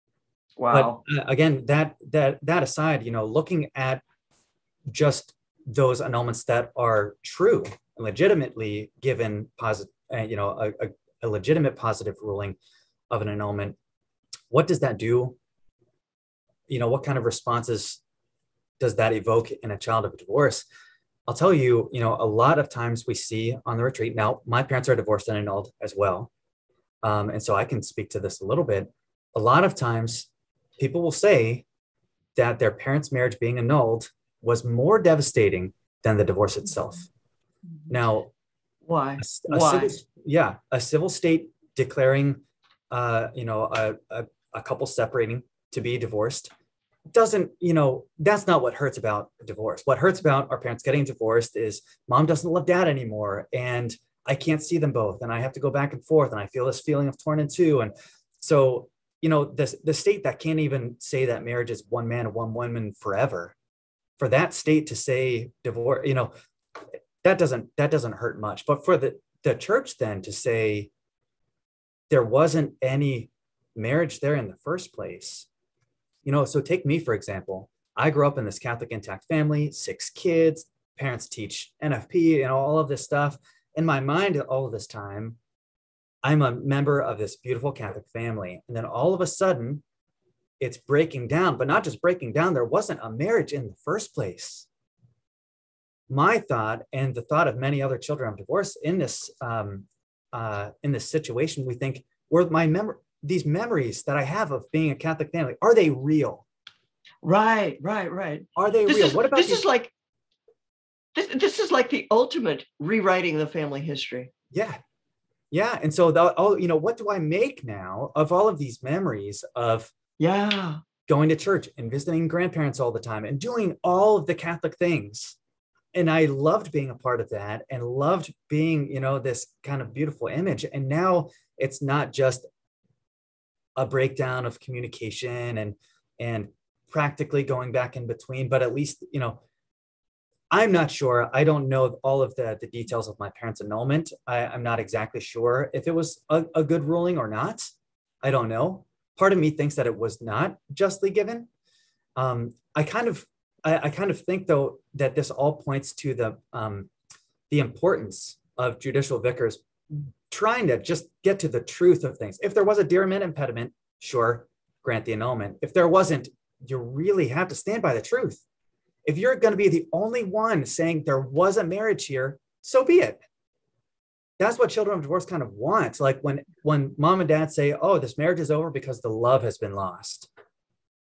Wow. But uh, again, that that that aside, you know, looking at just those annulments that are true, legitimately given positive, uh, you know, a, a, a legitimate positive ruling of an annulment, what does that do? You know, what kind of responses does that evoke in a child of a divorce? I'll tell you, you know, a lot of times we see on the retreat. Now, my parents are divorced and annulled as well, um, and so I can speak to this a little bit. A lot of times, people will say that their parents' marriage being annulled was more devastating than the divorce itself. Now, why? A, a why? Civil, yeah, a civil state declaring, uh, you know, a, a, a couple separating to be divorced doesn't, you know, that's not what hurts about divorce. What hurts about our parents getting divorced is mom doesn't love dad anymore, and I can't see them both, and I have to go back and forth, and I feel this feeling of torn in two, and so. You know, the, the state that can't even say that marriage is one man and one woman forever, for that state to say divorce, you know, that doesn't that doesn't hurt much. But for the, the church then to say there wasn't any marriage there in the first place, you know, so take me, for example. I grew up in this Catholic intact family, six kids, parents teach N F P, you know, all of this stuff. In my mind, all of this time, I'm a member of this beautiful Catholic family. And then all of a sudden, it's breaking down, but not just breaking down. There wasn't a marriage in the first place. My thought, and the thought of many other children of divorce in this um, uh, in this situation, we think, were my mem- these memories that I have of being a Catholic family, are they real? Right, right, right. Are they this real? Is, what about this? these- Is like this. This is like the ultimate rewriting the family history. Yeah. Yeah. And so, the, oh, you know, what do I make now of all of these memories of yeah going to church and visiting grandparents all the time and doing all of the Catholic things? And I loved being a part of that and loved being, you know, this kind of beautiful image. And now it's not just a breakdown of communication and, and practically going back in between, but at least, you know, I'm not sure. I don't know all of the, the details of my parents' annulment. I, I'm not exactly sure if it was a, a good ruling or not. I don't know. Part of me thinks that it was not justly given. Um, I kind of, I, I kind of think though that this all points to the um, the importance of judicial vicars trying to just get to the truth of things. If there was a diriment impediment, sure, grant the annulment. If there wasn't, you really have to stand by the truth. If you're going to be the only one saying there was a marriage here, so be it. That's what children of divorce kind of want. Like when, when mom and dad say, oh, this marriage is over because the love has been lost.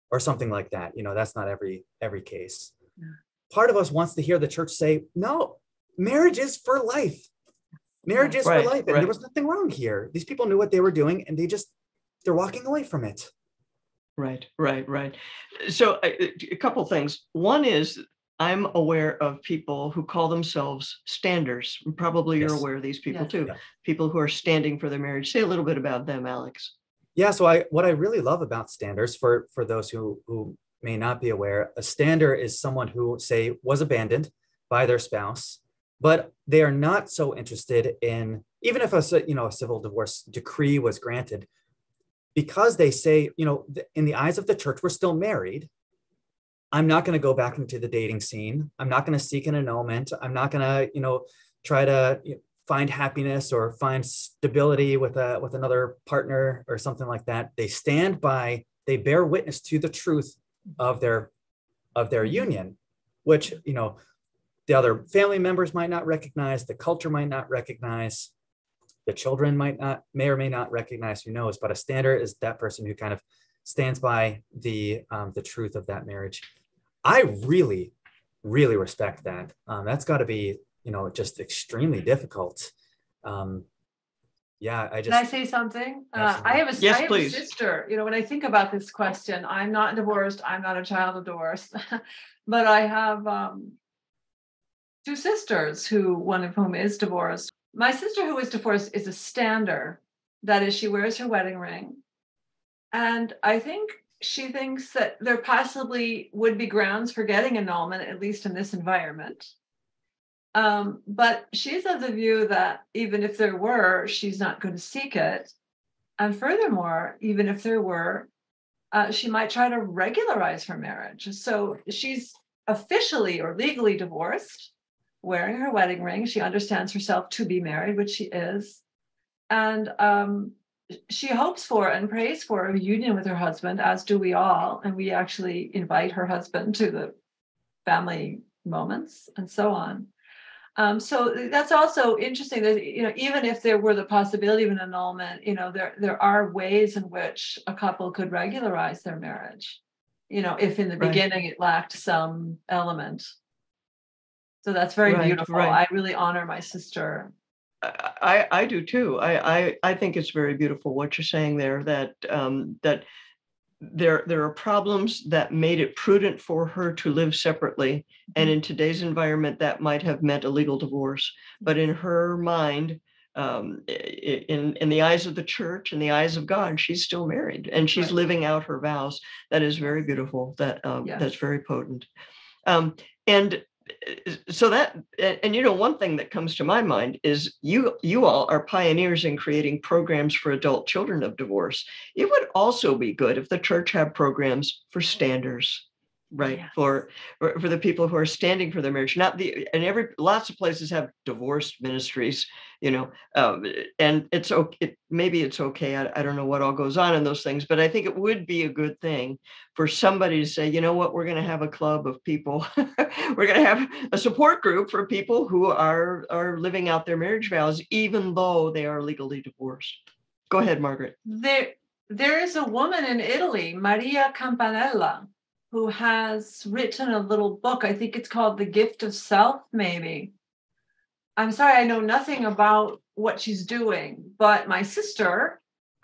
or something like that. You know, that's not every every case. Yeah. Part of us wants to hear the church say, no, marriage is for life. Marriage is Right, for life. And right. there was nothing wrong here. These people knew what they were doing, and they just, they're walking away from it. Right, right, right. So a, a couple things. One is I'm aware of people who call themselves standers. Probably you're Yes. aware of these people Yes. too. Yeah. People who are standing for their marriage. Say a little bit about them, Alex. Yeah. So I, what I really love about standers, for, for those who, who may not be aware, a stander is someone who, say, was abandoned by their spouse, but they are not so interested in, even if a, you know, a civil divorce decree was granted, because they say, you know, in the eyes of the church, we're still married. I'm not going to go back into the dating scene. I'm not going to seek an annulment. I'm not going to, you know, try to you know, find happiness or find stability with a with another partner or something like that. They stand by, they bear witness to the truth of their of their union, which, you know, the other family members might not recognize, the culture might not recognize, the children might not, may or may not recognize, who knows, but a stander is that person who kind of stands by the um, the truth of that marriage. I really, really respect that. Um, that's got to be, you know, just extremely difficult. Um, yeah, I just. Can I say something? Uh, I have a, Yes, I have please. a sister. You know, when I think about this question, I'm not divorced. I'm not a child of divorce, but I have um, two sisters who, one of whom is divorced. My sister who is divorced is a stander. That is, she wears her wedding ring. And I think she thinks that there possibly would be grounds for getting annulment, at least in this environment. Um, but she's of the view that even if there were, she's not going to seek it. And furthermore, even if there were, uh, she might try to regularize her marriage. So she's officially or legally divorced, wearing her wedding ring. She understands herself to be married, which she is. And um, she hopes for and prays for a union with her husband, as do we all. And we actually invite her husband to the family moments and so on. Um, so that's also interesting that, you know, even if there were the possibility of an annulment, you know, there, there are ways in which a couple could regularize their marriage, you know, if in the Right. beginning it lacked some element. So that's very Right, beautiful. right. I really honor my sister. I, I do too. I, I I think it's very beautiful what you're saying there, that um, that there there are problems that made it prudent for her to live separately, and in today's environment that might have meant a legal divorce. But in her mind, um, in in the eyes of the church, in the eyes of God, she's still married and she's Right. living out her vows. That is very beautiful. That um, Yes. That's very potent. Um, and so that, and you know, one thing that comes to my mind is you you all are pioneers in creating programs for adult children of divorce. It would also be good if the church had programs for standers, right? Yes. For for the people who are standing for their marriage. Not the and every lots of places have divorce ministries, you know, um, and it's okay. It, maybe it's okay. I, I don't know what all goes on in those things, but I think it would be a good thing for somebody to say, you know what, we're going to have a club of people. We're going to have a support group for people who are are living out their marriage vows, even though they are legally divorced. Go ahead, Margaret. There, there is a woman in Italy, Maria Campanella, who has written a little book. I think it's called The Gift of Self, maybe. I'm sorry, I know nothing about what she's doing, but my sister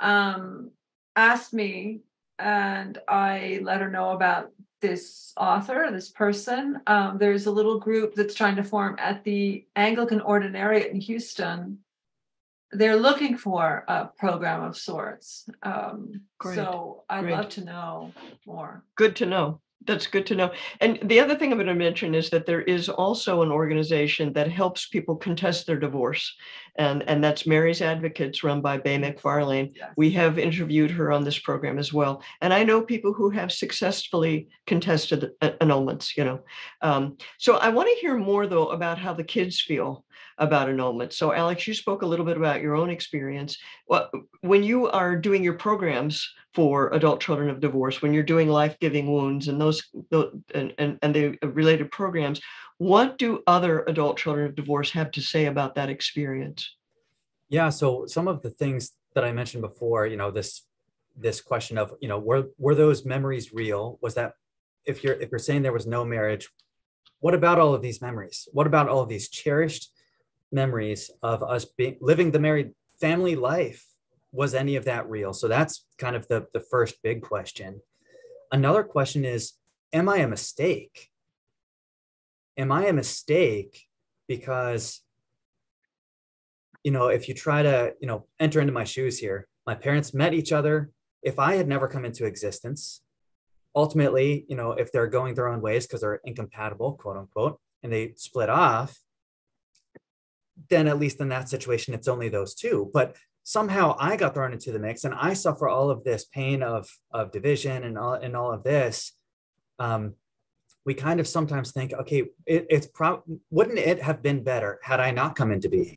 um, asked me, and I let her know about this author, this person. Um, there's a little group that's trying to form at the Anglican Ordinariate in Houston. They're looking for a program of sorts. Um, so I'd Great. love to know more. Good to know. That's good to know. And the other thing I'm going to mention is that there is also an organization that helps people contest their divorce. And, and that's Mary's Advocates, run by Bay McFarlane. Yes. We have interviewed her on this program as well. And I know people who have successfully contested annulments, you know. Um, so I want to hear more, though, about how the kids feel about annulment. So Alex, you spoke a little bit about your own experience. Well, when you are doing your programs for adult children of divorce, when you're doing Life-Giving Wounds and those, those and, and, and the related programs, what do other adult children of divorce have to say about that experience? Yeah, so some of the things that I mentioned before, you know, this this question of, you know, were were those memories real? Was that, if you're if you're saying there was no marriage, what about all of these memories? What about all of these cherished memories of us being living the married family life? Was any of that real? So that's kind of the, the first big question. Another question is, am I a mistake? Am I a mistake because, you know, if you try to, you know, enter into my shoes here, my parents met each other. If I had never come into existence, ultimately, you know, if they're going their own ways because they're incompatible, quote unquote, and they split off, then at least in that situation, it's only those two. But somehow I got thrown into the mix and I suffer all of this pain of, of division and all, and all of this. Um, we kind of sometimes think, okay, it, it's pro- wouldn't it have been better had I not come into being?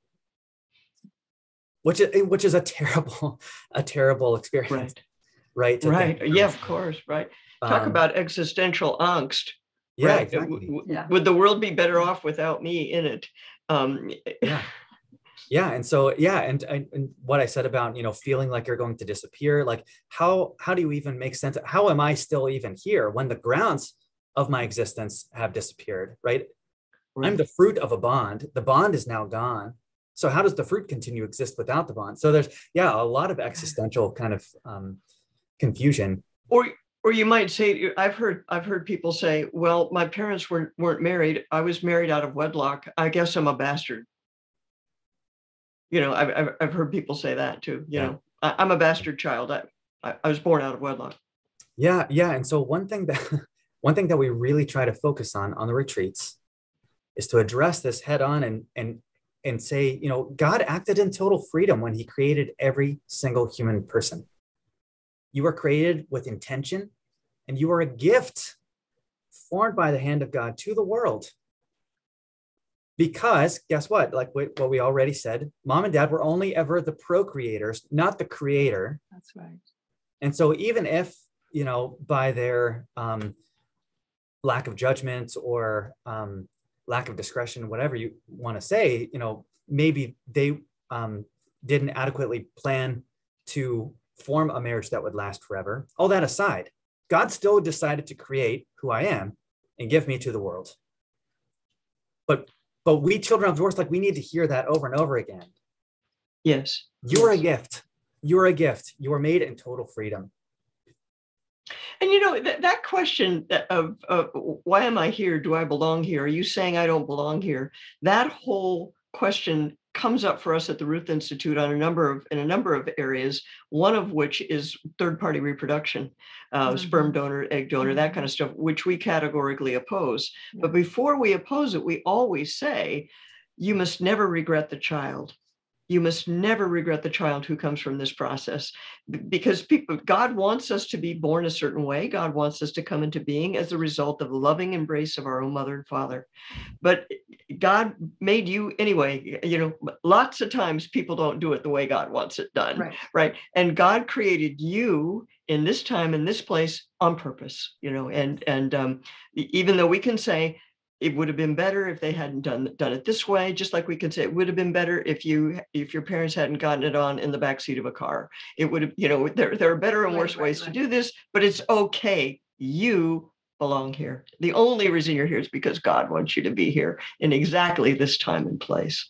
Which is, which is a terrible, a terrible experience. Right. Right. Right. Yeah, of course. Right. Talk Um, about existential angst. Yeah, right. exactly. W- w- Yeah. Would the world be better off without me in it? Um, yeah. Yeah. And so, yeah. And, and, and what I said about, you know, feeling like you're going to disappear, like how, how do you even make sense? How am I still even here when the grounds of my existence have disappeared, right? Right. I'm the fruit of a bond. The bond is now gone. So how does the fruit continue to exist without the bond? So there's, yeah, a lot of existential kind of um, confusion. Or, or you might say, I've heard, I've heard people say, well, my parents weren't, weren't married. I was married out of wedlock. I guess I'm a bastard. You know, I've, I've, I've heard people say that too. You yeah. know, I, I'm a bastard child. I, I, I was born out of wedlock. Yeah. Yeah. And so one thing that, one thing that we really try to focus on, on the retreats is to address this head on and, and, and say, you know, God acted in total freedom when he created every single human person. You were created with intention and you are a gift formed by the hand of God to the world. Because guess what? Like what we already said, mom and dad were only ever the procreators, not the creator. That's right. And so even if, you know, by their um, lack of judgment or um, lack of discretion, whatever you want to say, you know, maybe they um, didn't adequately plan to form a marriage that would last forever. All that aside, God still decided to create who I am and give me to the world. But but we children of divorce, like we need to hear that over and over again. Yes. You are yes. a gift. You are a gift. You are made in total freedom. And you know, that, that question of, of why am I here? Do I belong here? Are you saying I don't belong here? That whole question comes up for us at the Ruth Institute on a number of in a number of areas, one of which is third-party reproduction, uh, mm-hmm. sperm donor, egg donor, mm-hmm. that kind of stuff, which we categorically oppose. Yeah. But before we oppose it, we always say, you must never regret the child. You must never regret the child who comes from this process, because people, God wants us to be born a certain way. God wants us to come into being as a result of the loving embrace of our own mother and father. But God made you anyway. You know, lots of times people don't do it the way God wants it done, right? right? And God created you in this time, in this place on purpose, you know, and, and um, even though we can say, it would have been better if they hadn't done, done it this way, just like we could say it would have been better if you if your parents hadn't gotten it on in the backseat of a car. It would have, you know, there, there are better and worse right, right, ways right. to do this, but it's okay. You belong here. The only reason you're here is because God wants you to be here in exactly this time and place.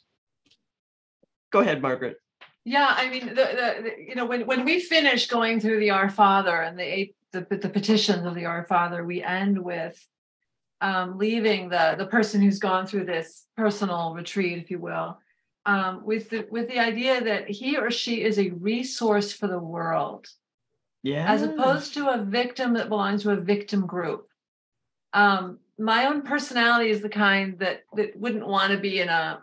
Go ahead, Margaret. Yeah, I mean, the, the, the you know, when, when we finish going through the Our Father and the eight the, the petitions of the Our Father, we end with Um, leaving the, the person who's gone through this personal retreat, if you will, um, with, the, with the idea that he or she is a resource for the world, yeah, as opposed to a victim that belongs to a victim group. Um, my own personality is the kind that, that wouldn't want to be in a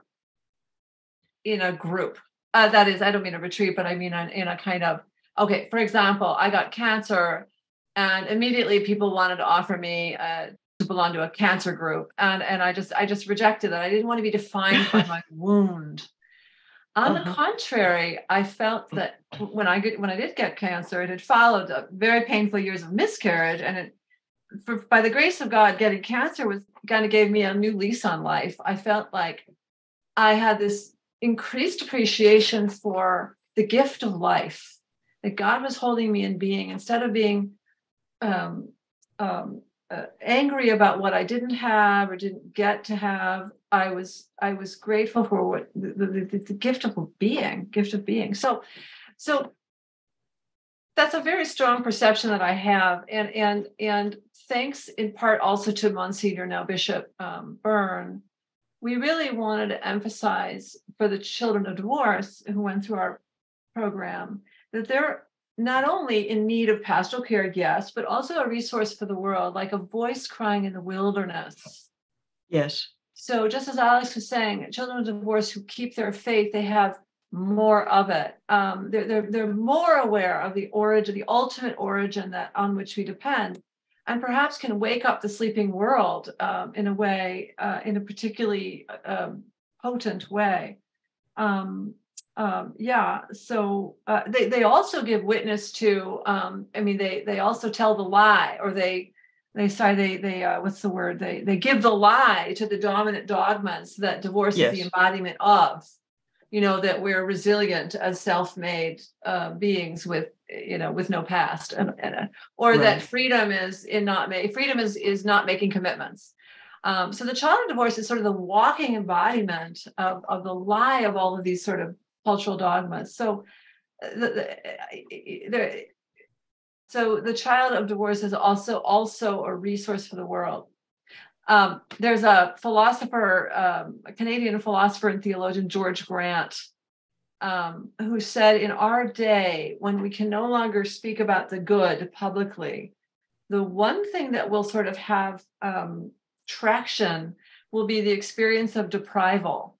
in a group. Uh, that is, I don't mean a retreat, but I mean in, in a kind of, okay, for example, I got cancer and immediately people wanted to offer me a to belong to a cancer group. And, and I just, I just rejected that. I didn't want to be defined by my wound. On uh-huh. the contrary, I felt that when I get, when I did get cancer, it had followed a very painful years of miscarriage. And it, for, by the grace of God, getting cancer was kind of gave me a new lease on life. I felt like I had this increased appreciation for the gift of life, that God was holding me in being. Instead of being um, um, uh, angry about what I didn't have or didn't get to have, I was I was grateful for what the, the, the, the gift of being, gift of being. So, so that's a very strong perception that I have, and and and thanks in part also to Monsignor, now Bishop um, Byrne, we really wanted to emphasize for the children of divorce who went through our program that they're not only in need of pastoral care, yes, but also a resource for the world, like a voice crying in the wilderness. Yes. So just as Alex was saying, children of divorce who keep their faith, they have more of it. Um, they're, they're, they're more aware of the origin, the ultimate origin that on which we depend, and perhaps can wake up the sleeping world um, in a way, uh, in a particularly um, potent way. Um, um, yeah, so uh, they, they also give witness to, um, I mean, they they also tell the lie, or they they say they they uh, what's the word? They they give the lie to the dominant dogmas that divorce Yes. is the embodiment of, you know, that we're resilient as self-made uh, beings with, you know, with no past, and, and or Right. that freedom is in not make freedom is is not making commitments. Um, so the child of divorce is sort of the walking embodiment of of the lie of all of these sort of cultural dogmas. So the, the, the so the child of divorce is also also a resource for the world. Um, there's a philosopher, um, a Canadian philosopher and theologian, George Grant, um, who said, in our day, when we can no longer speak about the good publicly, the one thing that will sort of have um, traction will be the experience of deprival.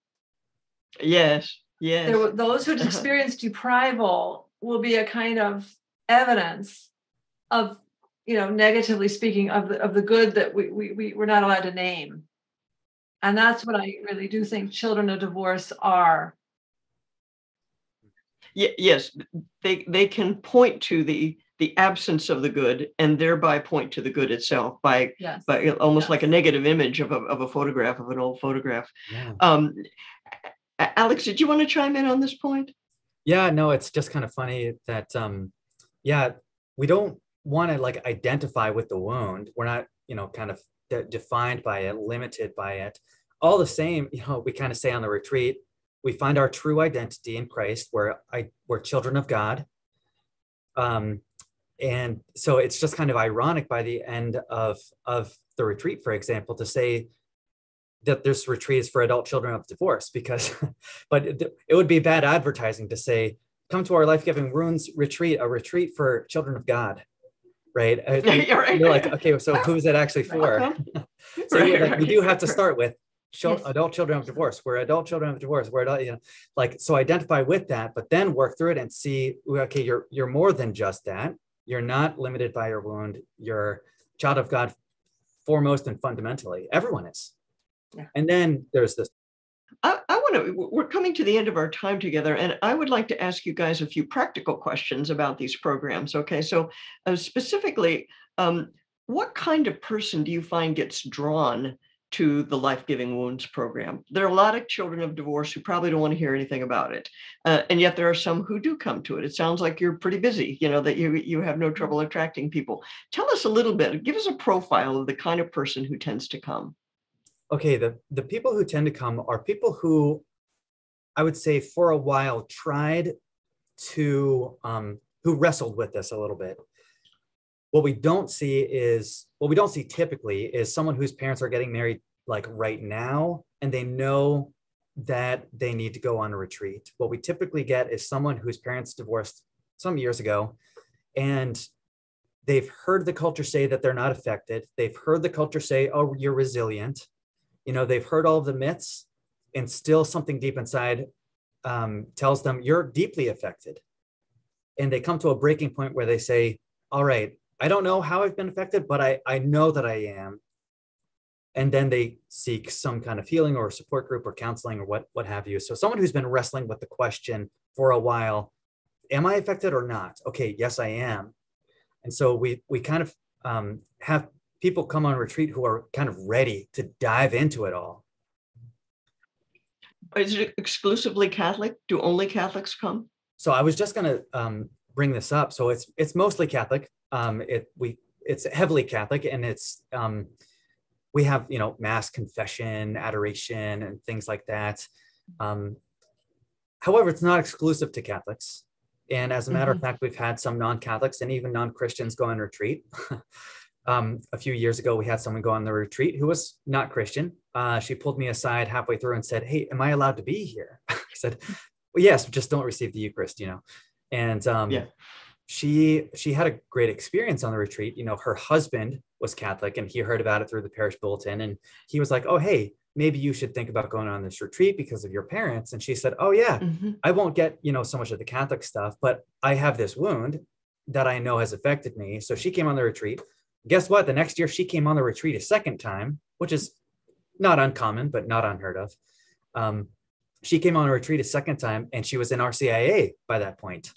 Yes. Yes. There were, those who experience deprival will be a kind of evidence of, you know, negatively speaking, of the of the good that we we, we we're not allowed to name. And that's what I really do think children of divorce are. Y- yes, they they can point to the the absence of the good and thereby point to the good itself by Yes. by almost Yes. like a negative image of a of a photograph, of an old photograph. Yeah. Um, Alex, did you want to chime in on this point? Yeah, no, it's just kind of funny that, um, yeah, we don't want to like identify with the wound. We're not, you know, kind of de- defined by it, limited by it. All the same, you know, we kind of say on the retreat, we find our true identity in Christ. We're, I, we're children of God. Um, and so it's just kind of ironic by the end of, of the retreat, for example, to say that this retreat is for adult children of divorce, because, but it, it would be bad advertising to say, come to our life-giving wounds retreat, a retreat for children of God, right? You're right. You're like, okay, so who is it actually for? Okay. So Right, like, right, we do have to right. start with chil- Yes. adult children of divorce. We're adult children of divorce. We're adult, you know, like, so identify with that, but then work through it and see, okay, you're you're more than just that. You're not limited by your wound. You're child of God foremost and fundamentally. Everyone is. Yeah. And then there's this. I, I want to, we're coming to the end of our time together, and I would like to ask you guys a few practical questions about these programs. Okay, so uh, specifically, um, what kind of person do you find gets drawn to the Life-Giving Wounds program? There are a lot of children of divorce who probably don't want to hear anything about it. Uh, and yet there are some who do come to it. It sounds like you're pretty busy, you know, that you, you have no trouble attracting people. Tell us a little bit, give us a profile of the kind of person who tends to come. Okay, the, the people who tend to come are people who, I would say for a while, tried to, um, who wrestled with this a little bit. What we don't see is, what we don't see typically is someone whose parents are getting married like right now, and they know that they need to go on a retreat. What we typically get is someone whose parents divorced some years ago, and they've heard the culture say that they're not affected. They've heard the culture say, oh, you're resilient. You know, they've heard all of the myths, and still something deep inside um, tells them you're deeply affected. And they come to a breaking point where they say, all right, I don't know how I've been affected, but I, I know that I am. And then they seek some kind of healing or support group or counseling or what, what have you. So someone who's been wrestling with the question for a while, am I affected or not? Okay, yes, I am. And so we, we kind of um, have people come on retreat who are kind of ready to dive into it all. Is it exclusively Catholic? Do only Catholics come? So I was just going to um, bring this up. So it's it's mostly Catholic. Um, it we it's heavily Catholic, and it's um, we have, you know, mass, confession, adoration, and things like that. Um, however, it's not exclusive to Catholics. And as a matter mm-hmm. of fact, we've had some non-Catholics and even non-Christians go on retreat. um, a few years ago, we had someone go on the retreat who was not Christian. Uh, she pulled me aside halfway through and said, "Hey, am I allowed to be here?" I said, "Well, yes, just don't receive the Eucharist, you know." And um, yeah. she she had a great experience on the retreat. You know, her husband was Catholic, and he heard about it through the parish bulletin, and he was like, "Oh, hey, maybe you should think about going on this retreat because of your parents." And she said, "Oh yeah, mm-hmm. I won't get, you know, so much of the Catholic stuff, but I have this wound that I know has affected me." So she came on the retreat. Guess what? The next year she came on the retreat a second time, which is not uncommon, but not unheard of. Um, she came on a retreat a second time, and she was in R C I A by that point.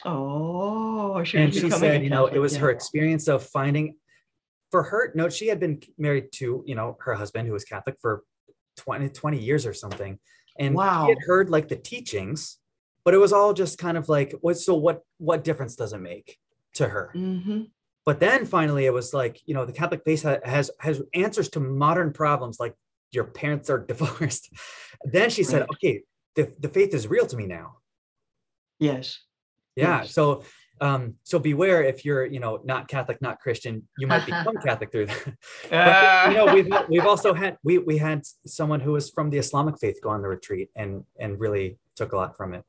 Oh, she and she said, you know, Catholic, it was yeah. her experience of finding, for her, no, she had been married to, you know, her husband who was Catholic for twenty, twenty years or something. And wow. she had heard like the teachings, but it was all just kind of like, what, so what, what difference does it make to her? Mm-hmm. But then finally it was like, you know, the Catholic faith has, has answers to modern problems, like your parents are divorced. Then she said, right. okay, the, the faith is real to me now. Yes. Yeah. Yes. So, um, so beware if you're, you know, not Catholic, not Christian, you might become Catholic through that. But, you know, we've, we've also had, we, we had someone who was from the Islamic faith go on the retreat and, and really took a lot from it.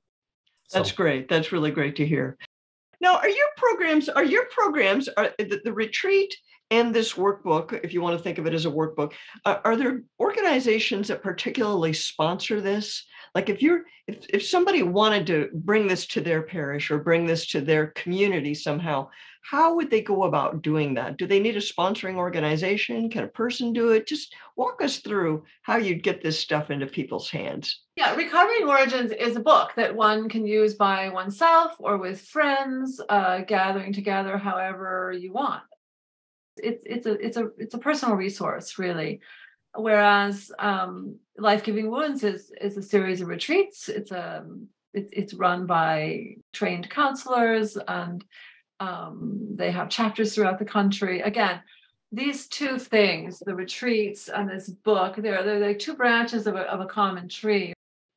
So. That's great. That's really great to hear. Now, are your programs, are your programs, are the, the retreat and this workbook, if you want to think of it as a workbook, uh, are there organizations that particularly sponsor this? Like if you're, if, if somebody wanted to bring this to their parish or bring this to their community somehow, how would they go about doing that? Do they need a sponsoring organization? Can a person do it? Just walk us through how you'd get this stuff into people's hands. Yeah, Recovering Origins is a book that one can use by oneself or with friends, uh, gathering together however you want. It's it's a it's a it's a personal resource, really. Whereas um, Life-Giving Wounds is is a series of retreats. It's a it, it's run by trained counselors, and um, they have chapters throughout the country. Again, these two things, the retreats and this book, they're they're like two branches of a of a common tree.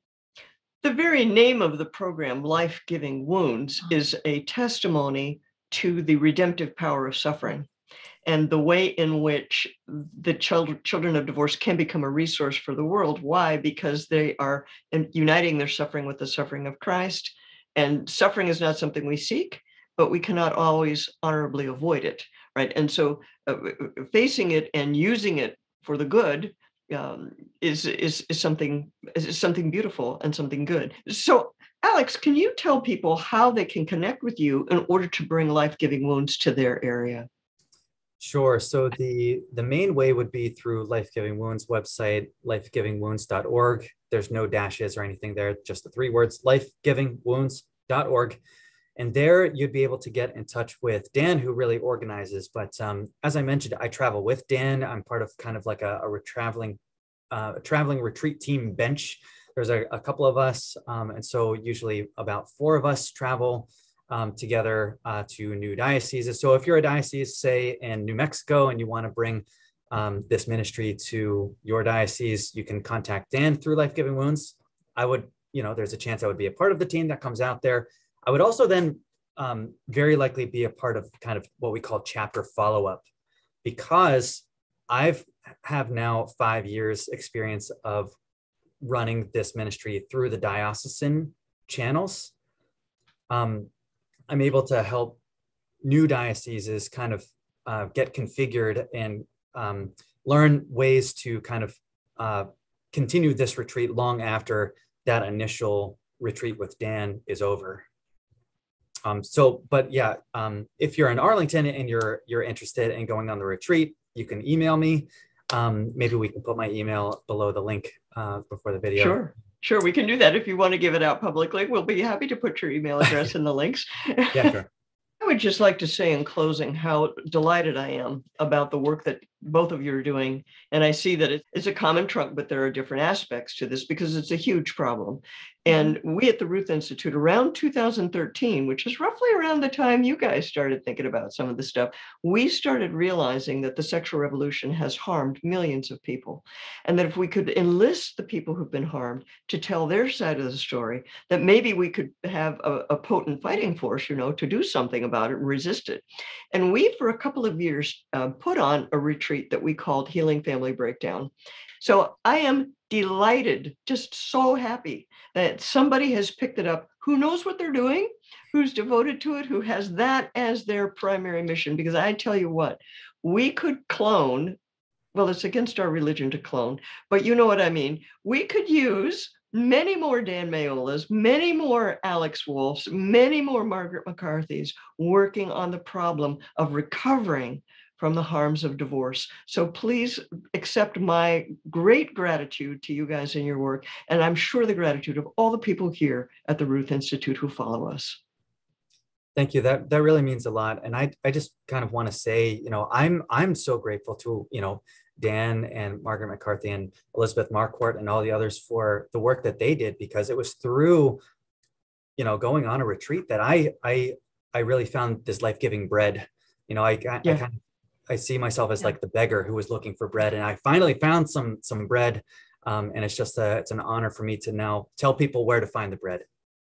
The very name of the program, Life-Giving Wounds, is a testimony to the redemptive power of suffering and the way in which the children, children of divorce can become a resource for the world. Why? Because they are uniting their suffering with the suffering of Christ. And suffering is not something we seek, but we cannot always honorably avoid it, right? And so uh, facing it and using it for the good um, is, is, is, something, is something beautiful and something good. So Alex, can you tell people how they can connect with you in order to bring Life-Giving Wounds to their area? Sure. So the, the main way would be through Life-Giving Wounds website, life giving wounds dot org. There's no dashes or anything there, just the three words, life giving wounds dot org. And there you'd be able to get in touch with Dan, who really organizes. But um, as I mentioned, I travel with Dan. I'm part of kind of like a, a traveling, uh, a traveling retreat team bench. There's a, a couple of us. Um, and so usually about four of us travel Um, together uh, to new dioceses. So if you're a diocese, say in New Mexico, and you want to bring um, this ministry to your diocese, you can contact Dan through Life-Giving Wounds. I would, you know, there's a chance I would be a part of the team that comes out there. I would also then um, very likely be a part of kind of what we call chapter follow-up, because I've have now five years experience of running this ministry through the diocesan channels. Um, I'm able to help new dioceses kind of uh, get configured and um, learn ways to kind of uh, continue this retreat long after that initial retreat with Dan is over. Um, so, but yeah, um, if you're in Arlington and you're you're interested in going on the retreat, you can email me. Um, maybe we can put my email below the link uh, before the video. Sure. Sure, we can do that if you want to give it out publicly. We'll be happy to put your email address in the links. Yeah, sure. I would just like to say in closing how delighted I am about the work that both of you are doing. And I see that it's a common trunk, but there are different aspects to this because it's a huge problem. And we at the Ruth Institute around two thousand thirteen, which is roughly around the time you guys started thinking about some of this stuff, we started realizing that the sexual revolution has harmed millions of people. And that if we could enlist the people who've been harmed to tell their side of the story, that maybe we could have a, a potent fighting force, you know, to do something about it and resist it. And we, for a couple of years, uh, put on a retreat that we called Healing Family Breakdown. So I am delighted, just so happy that somebody has picked it up, who knows what they're doing, who's devoted to it, who has that as their primary mission. Because I tell you what, we could clone, well, it's against our religion to clone, but you know what I mean. We could use many more Dan Mayolas, many more Alex Wolfes, many more Margaret McCarthys working on the problem of recovering from the harms of divorce. So please accept my great gratitude to you guys in your work. And I'm sure the gratitude of all the people here at the Ruth Institute who follow us. Thank you. That that really means a lot. And I, I just kind of want to say, you know, I'm I'm so grateful to, you know, Dan and Margaret McCarthy and Elizabeth Marquardt and all the others for the work that they did, because it was through, you know, going on a retreat that I I I really found this life-giving bread. You know, I, I, yeah. I kind of I see myself as yeah. like the beggar who was looking for bread, and I finally found some some bread, um, and it's just a, it's an honor for me to now tell people where to find the bread.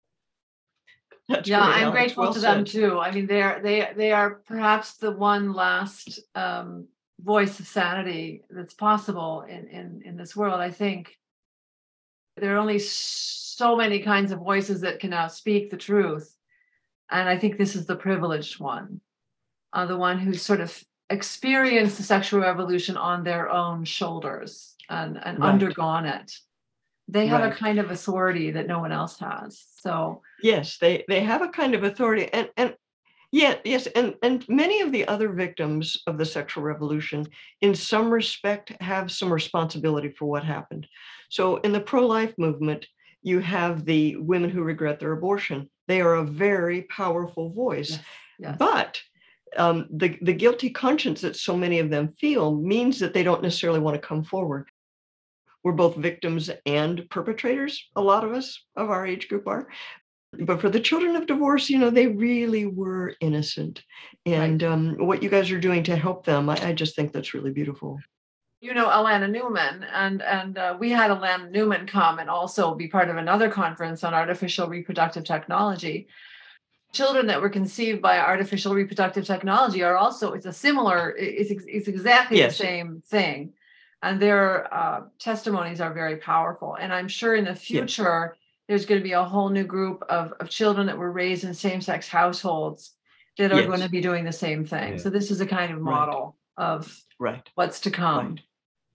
That's yeah, great, I'm Alex. grateful Well to said. them too. I mean, they're they they are perhaps the one last um, voice of sanity that's possible in in in this world. I think there are only so many kinds of voices that can now speak the truth, and I think this is the privileged one, uh, the one who's sort of experienced the sexual revolution on their own shoulders and, and right. undergone it. They have right. a kind of authority that no one else has. So yes, they they have a kind of authority, and and yeah, yes, and and many of the other victims of the sexual revolution, in some respect, have some responsibility for what happened. So in the pro-life movement, you have the women who regret their abortion. They are a very powerful voice, yes. Yes. but Um, the, the guilty conscience that so many of them feel means that they don't necessarily want to come forward. We're both victims and perpetrators, a lot of us of our age group are. But for the children of divorce, you know, they really were innocent. And right. um, what you guys are doing to help them, I, I just think that's really beautiful. You know, Alana Newman, and, and uh, we had Alana Newman come and also be part of another conference on artificial reproductive technology. Children that were conceived by artificial reproductive technology are also, it's a similar, it's, it's exactly yes. the same thing. And their uh, testimonies are very powerful. And I'm sure in the future, yes. there's going to be a whole new group of, of children that were raised in same-sex households that are yes. going to be doing the same thing. Yeah. So this is a kind of model right. of right. what's to come. Right.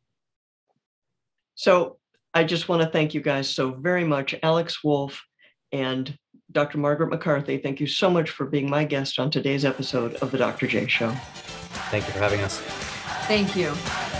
So I just want to thank you guys so very much, Alex Wolfe and Doctor Margaret McCarthy. Thank you so much for being my guest on today's episode of the Doctor J Show. Thank you for having us. Thank you.